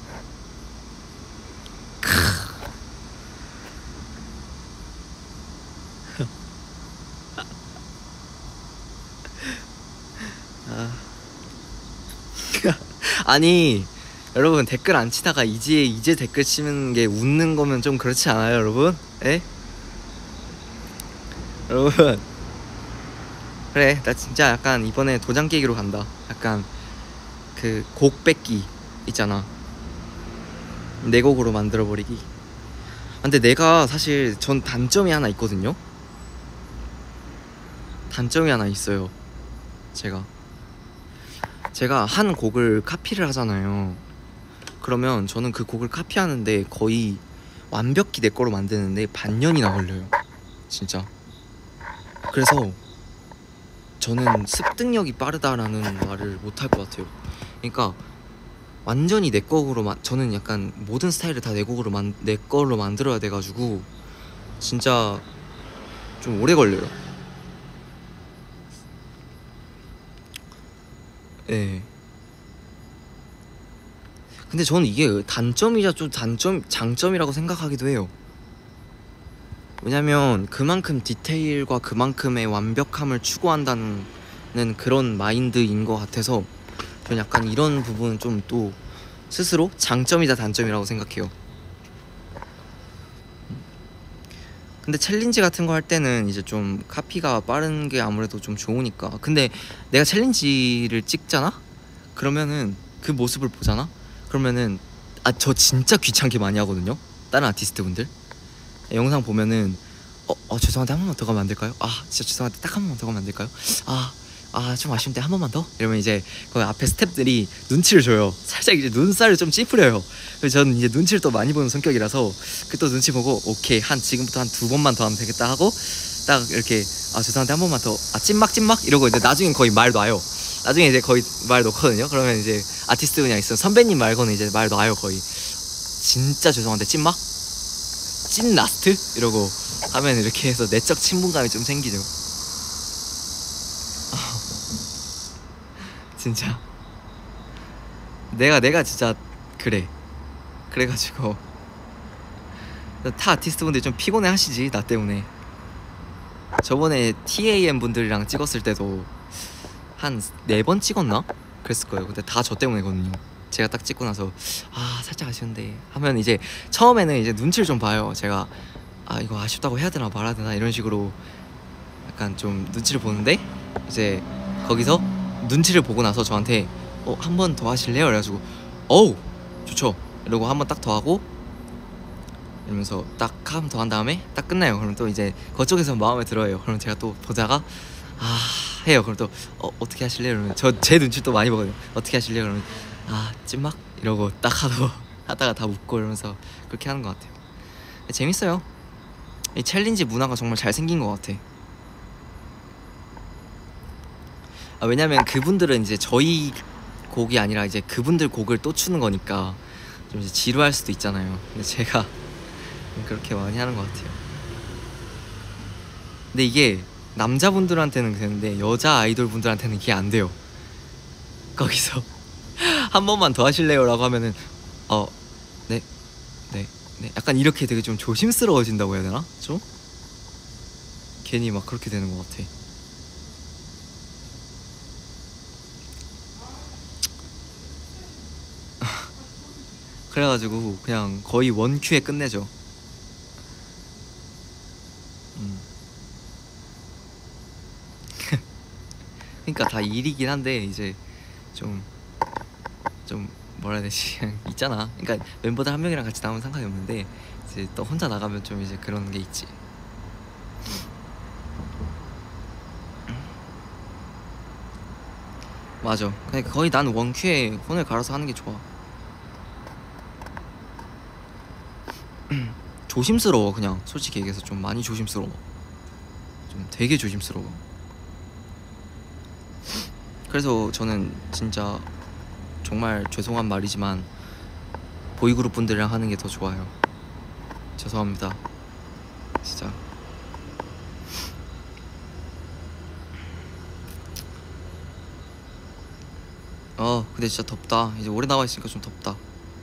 Speaker 1: 아. 아니 여러분 댓글 안 치다가 이제 이제 댓글 치는 게 웃는 거면 좀 그렇지 않아요 여러분? 에? 여러분 그래 나 진짜 약간 이번에 도장 깨기로 간다. 약간 그 곡 뺏기 있잖아. 내 곡으로 만들어버리기. 근데 내가 사실 전 단점이 하나 있거든요. 단점이 하나 있어요. 제가 제가 한 곡을 카피를 하잖아요. 그러면 저는 그 곡을 카피하는데 거의 완벽히 내 거로 만드는데 반년이나 걸려요 진짜. 그래서 저는 습득력이 빠르다라는 말을 못할 것 같아요. 그러니까 완전히 내 곡으로 마, 저는 약간 모든 스타일을 다 내 곡으로 만, 내 걸로 만들어야 돼가지고 진짜 좀 오래 걸려요. 예. 근데 저는 이게 단점이자 좀 단점, 장점이라고 생각하기도 해요. 왜냐면 그만큼 디테일과 그만큼의 완벽함을 추구한다는 그런 마인드인 것 같아서 저는 약간 이런 부분은 좀 또 스스로 장점이자 단점이라고 생각해요. 근데 챌린지 같은 거 할 때는 이제 좀 카피가 빠른 게 아무래도 좀 좋으니까. 근데 내가 챌린지를 찍잖아? 그러면은 그 모습을 보잖아? 그러면은 아 저 진짜 귀찮게 많이 하거든요? 다른 아티스트 분들 영상 보면은 어, 어 죄송한데 한 번만 더 가면 안 될까요? 아 진짜 죄송한데 딱 한 번만 더 가면 안 될까요? 아 아 좀 아쉬운데 한 번만 더? 이러면 이제 거기 앞에 스태프들이 눈치를 줘요. 살짝 이제 눈살을 좀 찌푸려요. 그래서 저는 이제 눈치를 또 많이 보는 성격이라서 그 또 눈치 보고 오케이 한 지금부터 한 두 번만 더 하면 되겠다 하고 딱 이렇게 아 죄송한데 한 번만 더 아 찐막 찐막 이러고 이제 나중엔 거의 말 놔요. 나중에 이제 거의 말 놓거든요. 그러면 이제 아티스트 그냥 있으면 선배님 말고는 이제 말 놔요 거의. 진짜 죄송한데 찐막? 찐 라스트? 이러고 하면 이렇게 해서 내적 친분감이 좀 생기죠. 진짜 내가 내가 진짜 그래. 그래가지고 타 아티스트 분들이 좀 피곤해 하시지 나 때문에. 저번에 티에이엠 분들이랑 찍었을 때도 한 네 번 찍었나? 그랬을 거예요. 근데 다 저 때문이거든요. 제가 딱 찍고 나서 아 살짝 아쉬운데 하면 이제 처음에는 이제 눈치를 좀 봐요. 제가 아 이거 아쉽다고 해야 되나 말아야 되나 이런 식으로 약간 좀 눈치를 보는데 이제 거기서 눈치를 보고 나서 저한테 어 한 번 더 하실래요? 그래가지고 어우 좋죠 이러고 한 번 딱 더 하고 이러면서 딱 한 번 더 한 다음에 딱 끝나요. 그럼 또 이제 그쪽에서 마음에 들어요. 그럼 제가 또 보다가 아 해요. 그럼 또 어, 어떻게 하실래요? 그러면 저 제 눈치 또 많이 보거든요. 어떻게 하실래요? 그러면 아 찐막 이러고 딱 하고 하다가 다 웃고 이러면서 그렇게 하는 것 같아요. 재밌어요. 이 챌린지 문화가 정말 잘 생긴 것 같아. 아, 왜냐면 그분들은 이제 저희 곡이 아니라 이제 그분들 곡을 또 추는 거니까 좀 이제 지루할 수도 있잖아요. 근데 제가 그렇게 많이 하는 것 같아요. 근데 이게 남자분들한테는 되는데 여자 아이돌 분들한테는 이게 안 돼요. 거기서 한 번만 더 하실래요? 라고 하면은 어 네 네 네 약간 이렇게 되게 좀 조심스러워진다고 해야 되나? 좀? 괜히 막 그렇게 되는 것 같아. 그래가지고 그냥 거의 원큐에 끝내죠. 음. 그러니까 다 일이긴 한데 이제 좀 좀 뭐라 해야 되지? 그냥 있잖아. 그러니까 멤버들 한 명이랑 같이 나오면 상관이 없는데 이제 또 혼자 나가면 좀 이제 그런 게 있지. 맞아. 그러니까 거의 난 원큐에 혼을 갈아서 하는 게 좋아. 조심스러워 그냥 솔직히 얘기해서 좀 많이 조심스러워. 좀 되게 조심스러워. 그래서 저는 진짜 정말 죄송한 말이지만 보이그룹 분들이랑 하는 게 더 좋아요. 죄송합니다 진짜. 어 근데 진짜 덥다. 이제 오래 나와 있으니까 좀 덥다.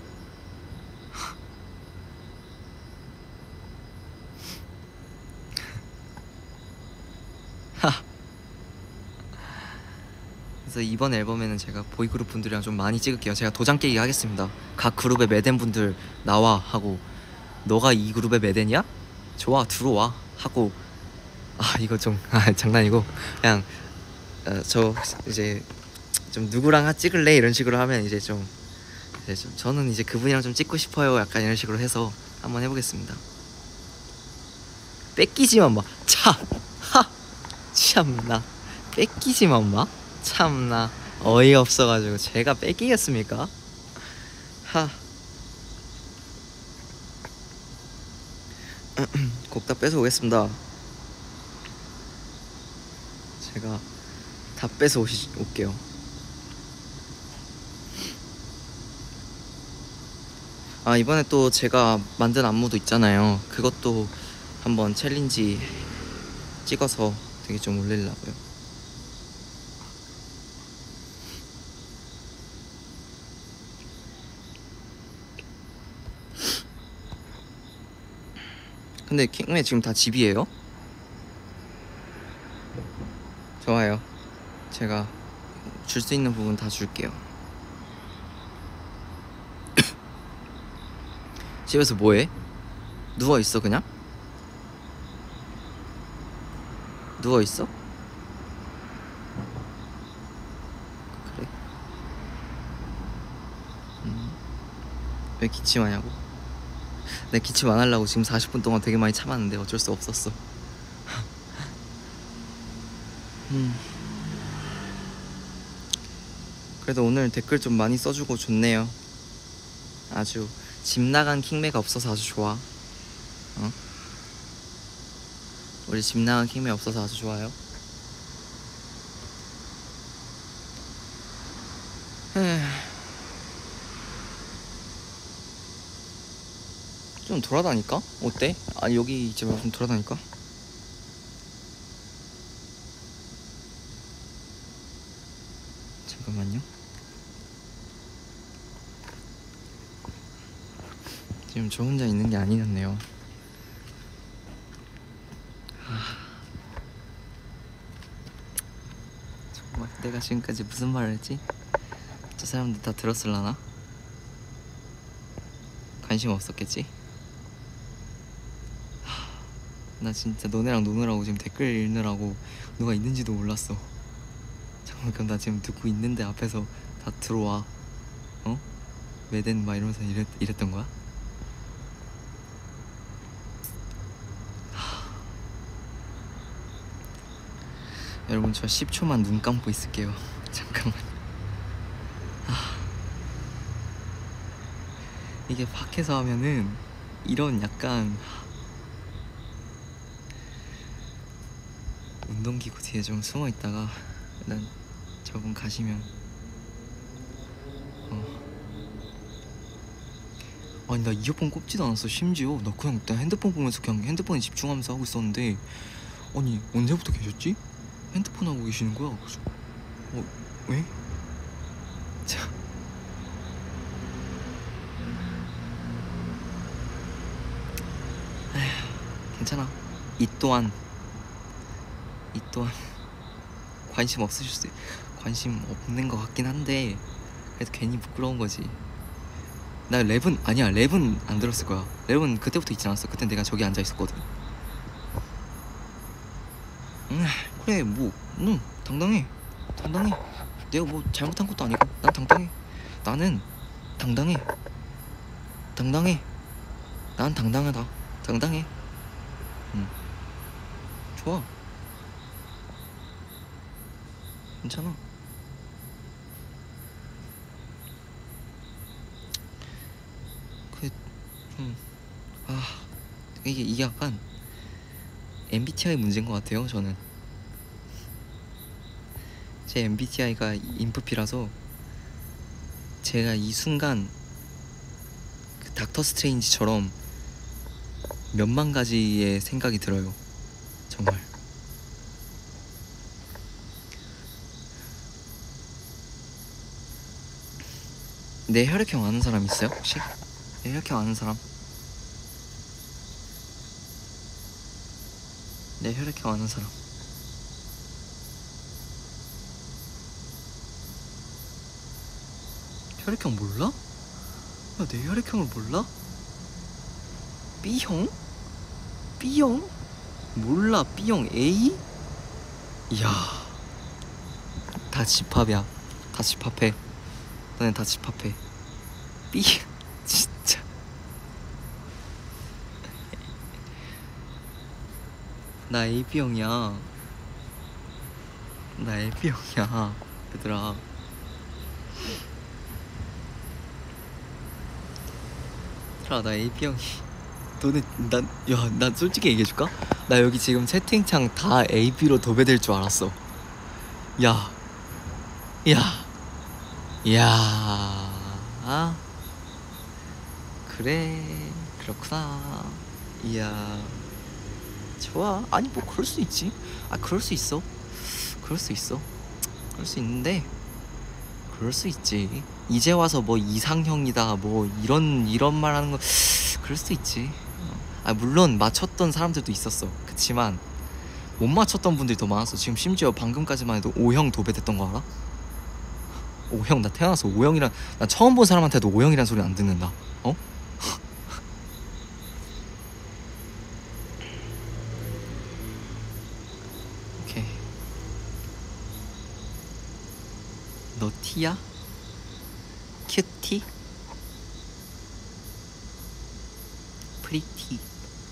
Speaker 1: 그래서 이번 앨범에는 제가 보이그룹 분들이랑 좀 많이 찍을게요. 제가 도장 깨기 하겠습니다. 각 그룹의 메덴 분들 나와 하고 너가 이 그룹의 메덴이야? 좋아 들어와 하고 아 이거 좀 아, 장난이고 그냥 어, 저 이제 좀 누구랑 찍을래 이런 식으로 하면 이제 좀, 이제 좀 저는 이제 그분이랑 좀 찍고 싶어요 약간 이런 식으로 해서 한번 해보겠습니다. 뺏기지만 마. 참. 하. 참나. 뺏기지만 마. 참나. 어이없어가지고 제가 뺏기겠습니까? 하. 곡 다 뺏어 오겠습니다. 제가 다 뺏어 오시, 올게요. 아 이번에 또 제가 만든 안무도 있잖아요. 그것도 한번 챌린지 찍어서 되게 좀 올리려고요. 근데 킹맨 지금 다 집이에요? 좋아요. 제가 줄 수 있는 부분 다 줄게요. 집에서 뭐해? 누워있어 그냥? 누워있어? 그래? 음. 왜 기침하냐고? 내 기침 안 하려고 지금 사십 분 동안 되게 많이 참았는데 어쩔 수 없었어. 음. 그래도 오늘 댓글 좀 많이 써주고 좋네요. 아주 집 나간 킹매가 없어서 아주 좋아. 어? 우리 집 나간 킹매 없어서 아주 좋아요. 좀 돌아다니까? 어때? 아니 여기 이제 좀 돌아다니까? 잠깐만요. 지금 저 혼자 있는 게 아니었네요. 정말 내가 지금까지 무슨 말을 했지? 저 사람들 다 들었을라나? 관심 없었겠지? 하, 나 진짜 너네랑 노느라고 지금 댓글 읽느라고 누가 있는지도 몰랐어. 잠깐만, 그럼 나 지금 듣고 있는데 앞에서 다 들어와. 어? 메덴 막 이러면서 이랬, 이랬던 거야? 하... 여러분, 저 십 초만 눈 감고 있을게요. 잠깐만. 하... 이게 밖에서 하면은 이런 약간 운동기구 뒤에 좀 숨어 있다가 일단 저분 가시면 어. 아니, 나 이어폰 꼽지도 않았어. 심지어 나 그냥 나 핸드폰 보면서 그냥 핸드폰에 집중하면서 하고 있었는데, 아니 언제부터 계셨지? 핸드폰 하고 계시는 거야. 그래서 어 왜? 자, 에휴, 괜찮아. 이 또한 이 또한 관심 없으실 수 관심 없는 것 같긴 한데 그래도 괜히 부끄러운 거지. 나 랩은 아니야. 랩은 안 들었을 거야. 랩은 그때부터 있지 않았어. 그땐 내가 저기 앉아 있었거든. 음, 그래 뭐, 응 당당해, 당당해. 내가 뭐 잘못한 것도 아니고 난 당당해. 나는 당당해, 당당해. 난 당당하다. 당당해. 응, 좋아. 괜찮아. 그 좀 아 이게 이게 약간 엠비티아이 문제인 것 같아요. 저는 제 엠비티아이가 인프피라서 제가 이 순간 그 닥터 스트레인지처럼 몇만 가지의 생각이 들어요. 정말. 내 혈액형 아는 사람 있어요? 혹시? 내 혈액형 아는 사람? 내 혈액형 아는 사람? 혈액형 몰라? 야, 내 혈액형을 몰라? B형? B형? 몰라. B형 A? 이야, 다 집합이야. 다 집합해. 너네 다 집합해. B 진짜. 나 에이비형이야. 나 에이비형이야 얘들아. 얘들아, 나 에이비형이. 너네 난 야 난 솔직히 얘기해줄까? 나 여기 지금 채팅창 다 에이비로 도배될 줄 알았어. 야, 야, 야. 아, 그래, 그렇구나. 이야, 좋아. 아니 뭐 그럴 수 있지. 아, 그럴 수 있어. 그럴 수 있어. 그럴 수 있는데 그럴 수 있지. 이제 와서 뭐 이상형이다 뭐 이런 이런 말 하는 거 그럴 수도 있지. 아, 물론 맞췄던 사람들도 있었어. 그치만 못 맞췄던 분들이 더 많았어. 지금 심지어 방금까지만 해도 O형 도배됐던 거 알아? O형, 나 태어나서 O형이란, 나 처음 본 사람한테도 O형이란 소리 안 듣는다. 어? 오케이. 너 T야? 큐티? 프리티.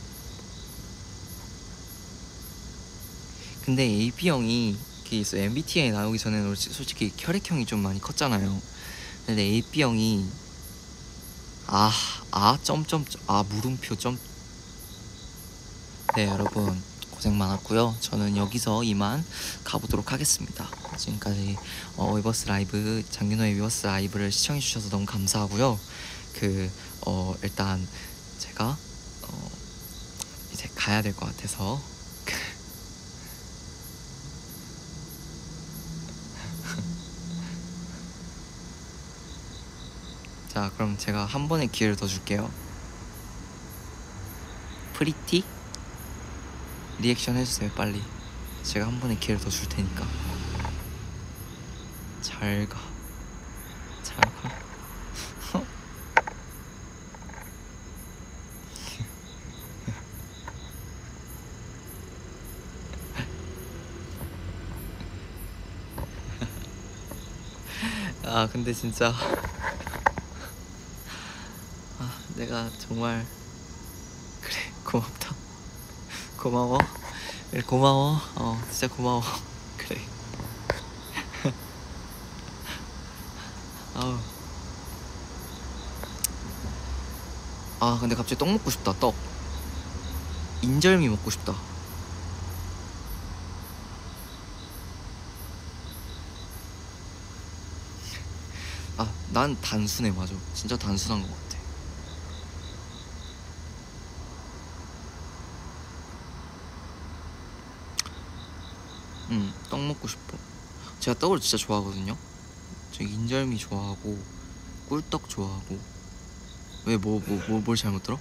Speaker 1: 근데 에이비형이 이게 있어. 엠비티아이 나오기 전에는 솔직히 혈액형이 좀 많이 컸잖아요. 근데 에이비형이 아, 아, 점점점, 아, 물음표 점. 네, 여러분 고생 많았고요. 저는 여기서 이만 가보도록 하겠습니다. 지금까지 어, 위버스 라이브, 장윤호의 위버스 라이브를 시청해주셔서 너무 감사하고요. 그 어, 일단 제가 어, 이제 가야 될 것 같아서 자, 그럼 제가 한 번의 기회를 더 줄게요. 프리티 리액션 해주세요, 빨리. 제가 한 번의 기회를 더 줄 테니까. 잘 가, 잘 가. 아, 근데 진짜 아, 내가 정말 그래, 고맙다. 고마워. 그래, 고마워. 어, 진짜 고마워. 그래. 아우. 아, 근데 갑자기 떡 먹고 싶다. 떡. 인절미 먹고 싶다. 아, 난 단순해. 맞아, 진짜 단순한 것 같아. 음, 떡 먹고 싶어. 제가 떡을 진짜 좋아하거든요. 저 인절미 좋아하고 꿀떡 좋아하고. 왜, 뭐, 뭐, 뭐, 뭘 잘못 들어?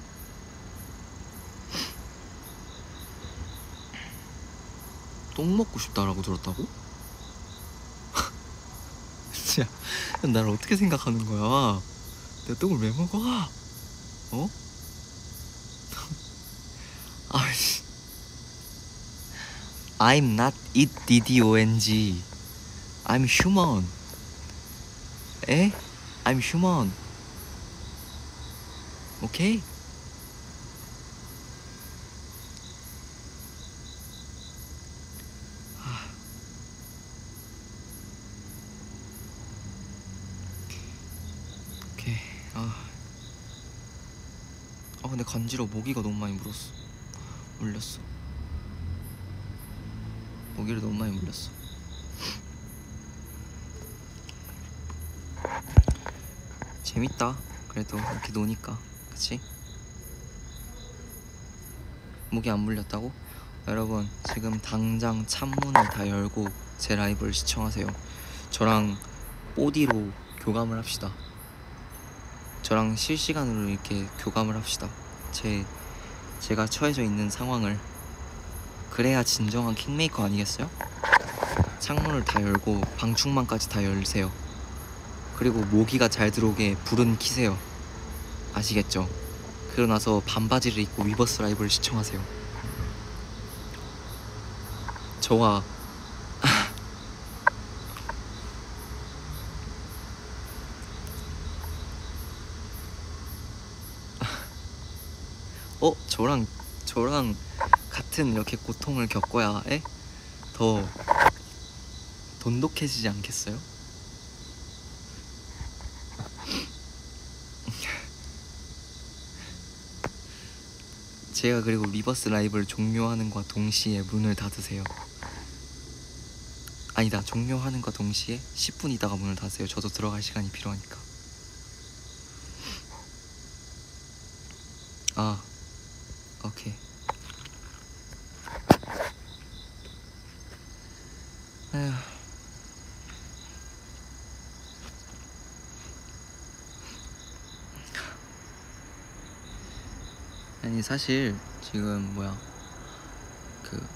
Speaker 1: 떡 먹고 싶다라고 들었다고? 진짜 나를 어떻게 생각하는 거야? 내가 떡을 왜 먹어? 어? 아이씨. I'm not it didong. I'm human. 에? I'm human. 오케이? 오케이. 아. 아, 근데 간지러워. 모기가 너무 많이 물었어. 물렸어. 모기를 너무 많이 물렸어. 재밌다. 그래도 이렇게 노니까. 그치? 모기 안 물렸다고? 여러분, 지금 당장 창문을 다 열고 제 라이브를 시청하세요. 저랑 뽀디로 교감을 합시다. 저랑 실시간으로 이렇게 교감을 합시다. 제, 제가 처해져 있는 상황을. 그래야 진정한 킹메이커 아니겠어요? 창문을 다 열고 방충망까지 다 열세요. 그리고 모기가 잘 들어오게 불은 켜세요. 아시겠죠? 그러고 나서 반바지를 입고 위버스 라이브를 시청하세요. 저와 어? 저랑 저랑 같은 이렇게 고통을 겪어야 에? 더 돈독해지지 않겠어요? 제가 그리고 리버스 라이브를 종료하는과 동시에 문을 닫으세요. 아니다, 종료하는과 동시에 십 분 있다가 문을 닫으세요. 저도 들어갈 시간이 필요하니까. 아, 오케이. 아휴. 아니, 사실 지금 뭐야, 그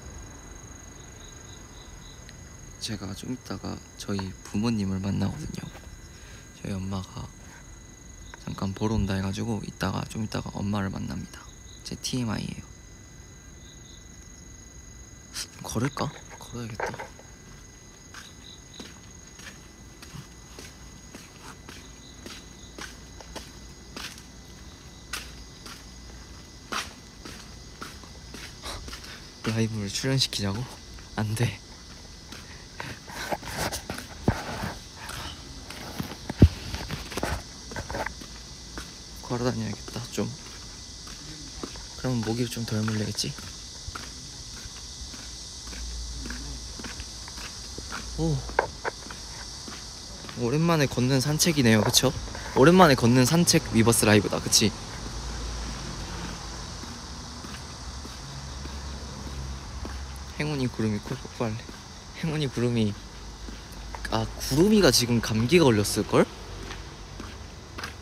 Speaker 1: 제가 좀 이따가 저희 부모님을 만나거든요. 저희 엄마가 잠깐 보러 온다 해가지고 이따가 좀 이따가 엄마를 만납니다. 제 티엠아이예요. 걸을까? 걸어야겠다. 라이브를 출연시키자고? 안 돼. 걸어 다녀야겠다, 좀. 그러면 모기를 좀 덜 물리겠지? 오. 오랜만에 걷는 산책이네요, 그쵸? 오랜만에 걷는 산책 위버스 라이브다, 그치? 행운이 구름이 콜콜. 행운이 구름이. 아, 구름이가 지금 감기가 걸렸을걸?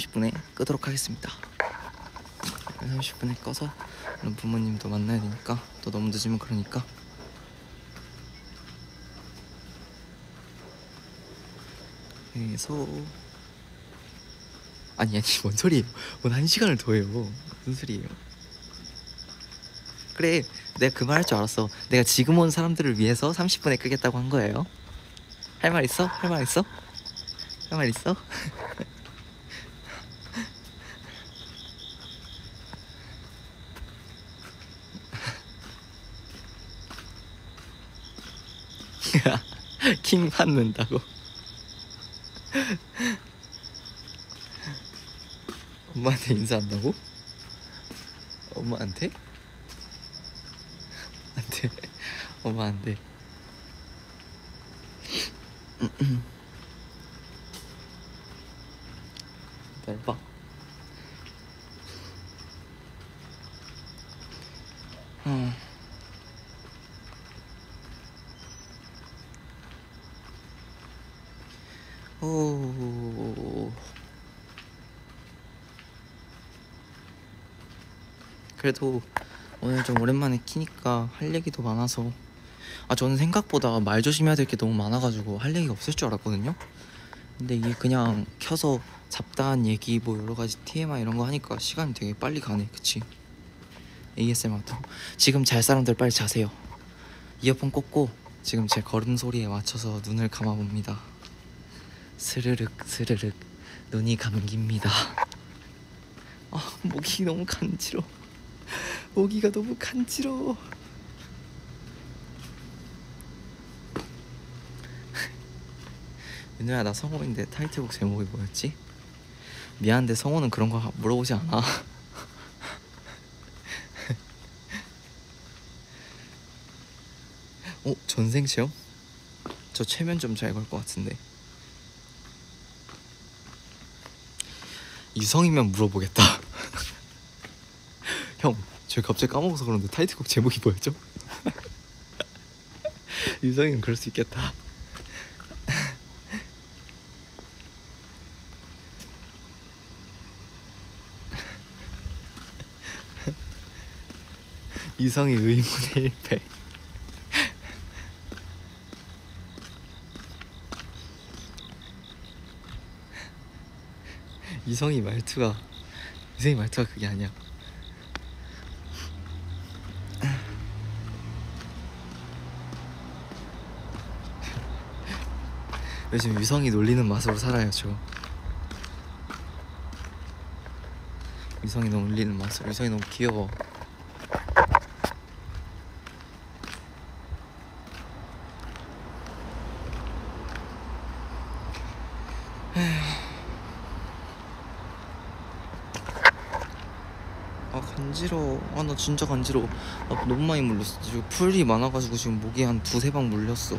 Speaker 1: 삼십 분에 끄도록 하겠습니다. 삼십 분에 꺼서 부모님도 만나야 되니까 또 너무 늦으면 그러니까. 그래서 아니 아니 뭔 소리예요? 뭔 한 시간을 더 해요? 무슨 소리예요? 그래, 내가 그 말 할 줄 알았어. 내가 지금 온 사람들을 위해서 삼십 분에 끄겠다고 한 거예요. 할 말 있어? 할 말 있어? 할 말 있어? 킹 받는다고. 엄마한테 인사한다고? 엄마한테? 안돼. 엄마 안돼. 기다려봐. 어. 오. 그래도 오늘 좀 오랜만에 키니까 할 얘기도 많아서, 아 저는 생각보다 말 조심해야 될 게 너무 많아가지고 할 얘기가 없을 줄 알았거든요. 근데 이게 그냥 켜서 잡다한 얘기 뭐 여러가지 티엠아이 이런 거 하니까 시간이 되게 빨리 가네. 그치? 에이에스엠아르도 지금 잘 사람들 빨리 자세요. 이어폰 꽂고 지금 제 걸음 소리에 맞춰서 눈을 감아봅니다. 스르륵 스르륵 눈이 감깁니다. 아 목이 너무 간지러워. 모기가 너무 간지러워. 윤우야, 나 성호인데 타이틀곡 제목이 뭐였지? 미안한데 성호는 그런 거 물어보지 않아. 어? 전생 체험? 저 최면 좀 잘 걸 것 같은데. 유성이면 물어보겠다. 형, 저 갑자기 까먹어서 그런데 타이틀곡 제목이 뭐였죠? 유성이는 그럴 수 있겠다. 유성이 의문의 일패. 유성이 말투가 유성이 말투가 그게 아니야. 요즘 유성이 놀리는 맛으로 살아요. 저 유성이 너무 놀리는 맛으로. 유성이 너무 귀여워. 아 간지러워. 아 나 진짜 간지러워. 나 너무 많이 물렸어. 지금 풀이 많아가지고 지금 목이 한 두세 방 물렸어.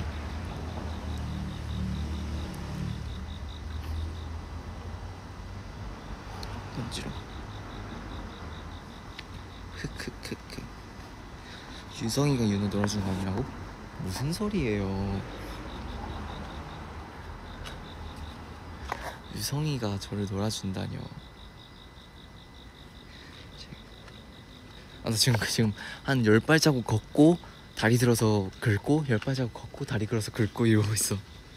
Speaker 1: 간지러워. 크크크크. 유성이가 윤우 놀아주는 거 아니라고? 무슨 소리예요? 유성이가 저를 놀아준다뇨. 나 지금 지금 한 열 발자국 걷고 다리 들어서 긁고 열 발자국 걷고 다리 들어서 긁고 이러고 있어.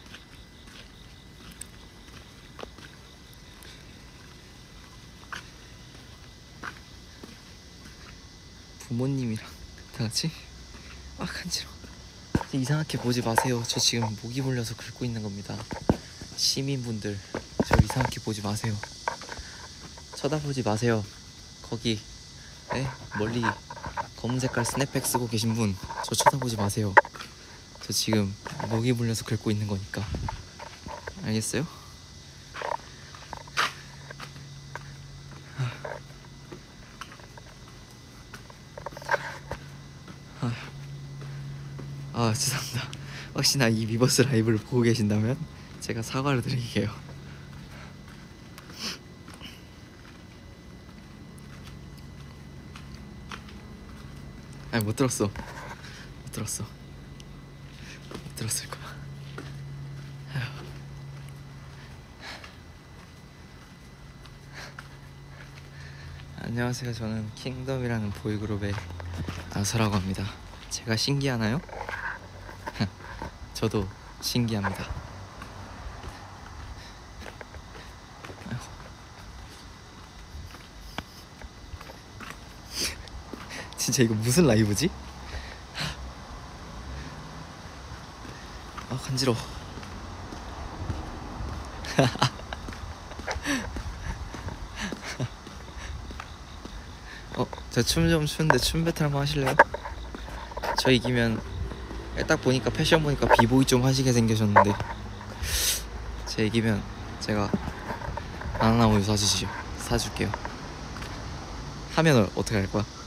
Speaker 1: 부모님이랑 다 같이. 아 간지러워. 이상하게 보지 마세요. 저 지금 모기 물려서 긁고 있는 겁니다. 시민분들 저 이상하게 보지 마세요. 쳐다보지 마세요. 거기 네? 멀리 검은 색깔 스냅백 쓰고 계신 분 저 쳐다보지 마세요. 저 지금 모기 물려서 긁고 있는 거니까. 알겠어요? 아, 아 죄송합니다. 혹시나 이 미버스 라이브를 보고 계신다면 제가 사과를 드릴게요. 아니 못 들었어. 못 들었어. 못 들었을 거야. 아휴. 안녕하세요. 저는 킹덤이라는 보이그룹의 아서라고 합니다. 제가 신기하나요? 저도 신기합니다. 아이고. 진짜 이거 무슨 라이브지? 아 간지러워. 어, 저 춤 좀 추는데 춤 배틀 한번 하실래요? 저 이기면 딱 보니까 패션 보니까 비보이 좀 하시게 생기셨는데 제 이기면 제가 바나나 우유 사주시죠. 사줄게요. 하면 어떻게 할 거야?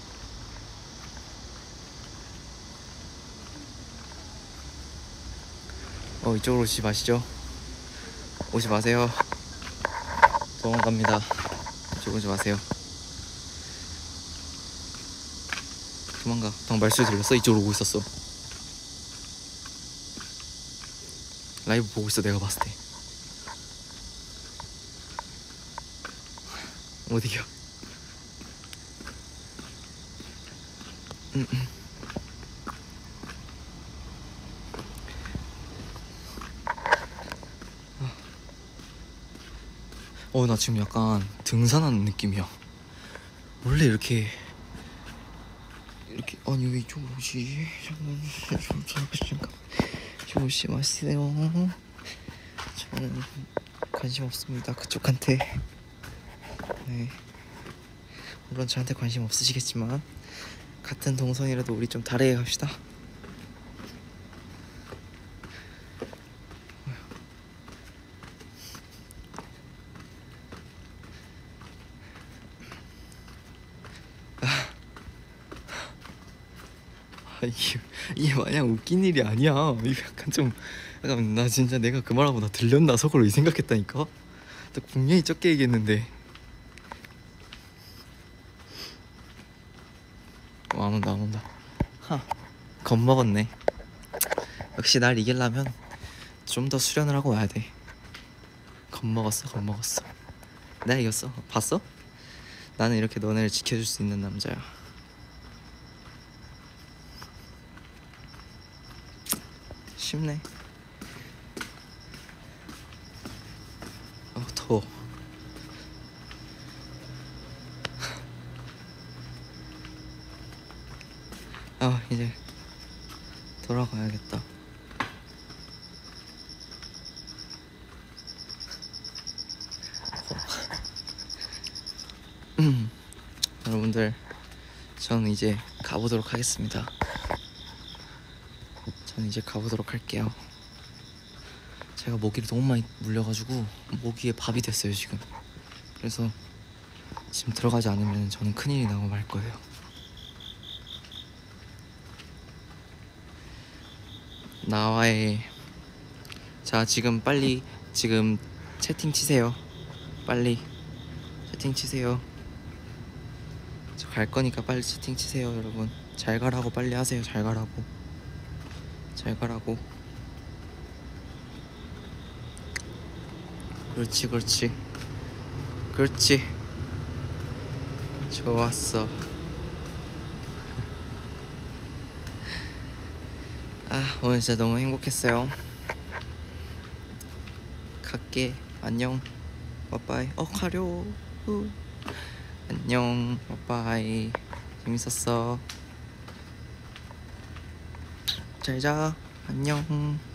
Speaker 1: 어 이쪽으로 오지 마시죠. 오지 마세요. 도망갑니다. 이쪽으로 오지 마세요. 도망가. 방금 말소리 들렸어? 이쪽으로 오고 있었어. 라이브 보고 있어. 내가 봤을 때 못 이겨. 음, 음. 어 나 지금 약간 등산하는 느낌이야. 원래 이렇게 이렇게 아니 왜 이쪽으로 오지? 잠깐만 잠깐 좀 오지 마세요. 저는 관심 없습니다 그쪽한테. 네 물론 저한테 관심 없으시겠지만 같은 동선이라도 우리 좀 다르게 갑시다. 이게, 이게 마냥 웃긴 일이 아니야. 이거 약간 좀 약간 나 진짜 내가 그 말하고 나 들렸나 속으로 이 생각했다니까. 나 분명히 적게 얘기했는데. 어, 안 온다 안 온다. 하 겁먹었네. 역시 날 이기려면 좀 더 수련을 하고 와야 돼. 겁먹었어 겁먹었어. 내가 이겼어. 봤어? 나는 이렇게 너네를 지켜줄 수 있는 남자야. 쉽네. 어 더워. 아 이제 돌아가야겠다. 음, 여러분들 저는 이제 가보도록 하겠습니다. 저는 이제 가보도록 할게요. 제가 모기를 너무 많이 물려가지고 모기에 밥이 됐어요 지금. 그래서 지금 들어가지 않으면 저는 큰일이 나고 말 거예요. 나와의 자 지금 빨리 지금 채팅 치세요. 빨리 채팅 치세요. 저 갈 거니까 빨리 채팅 치세요 여러분. 잘 가라고 빨리 하세요. 잘 가라고 잘 가라고. 그렇지 그렇지 그렇지 좋았어. 오늘 진짜 너무 행복했어요. 갈게. 안녕. 빠빠이. 어 가려. 후. 안녕. 빠빠이. 재밌었어. 잘 자. 안녕.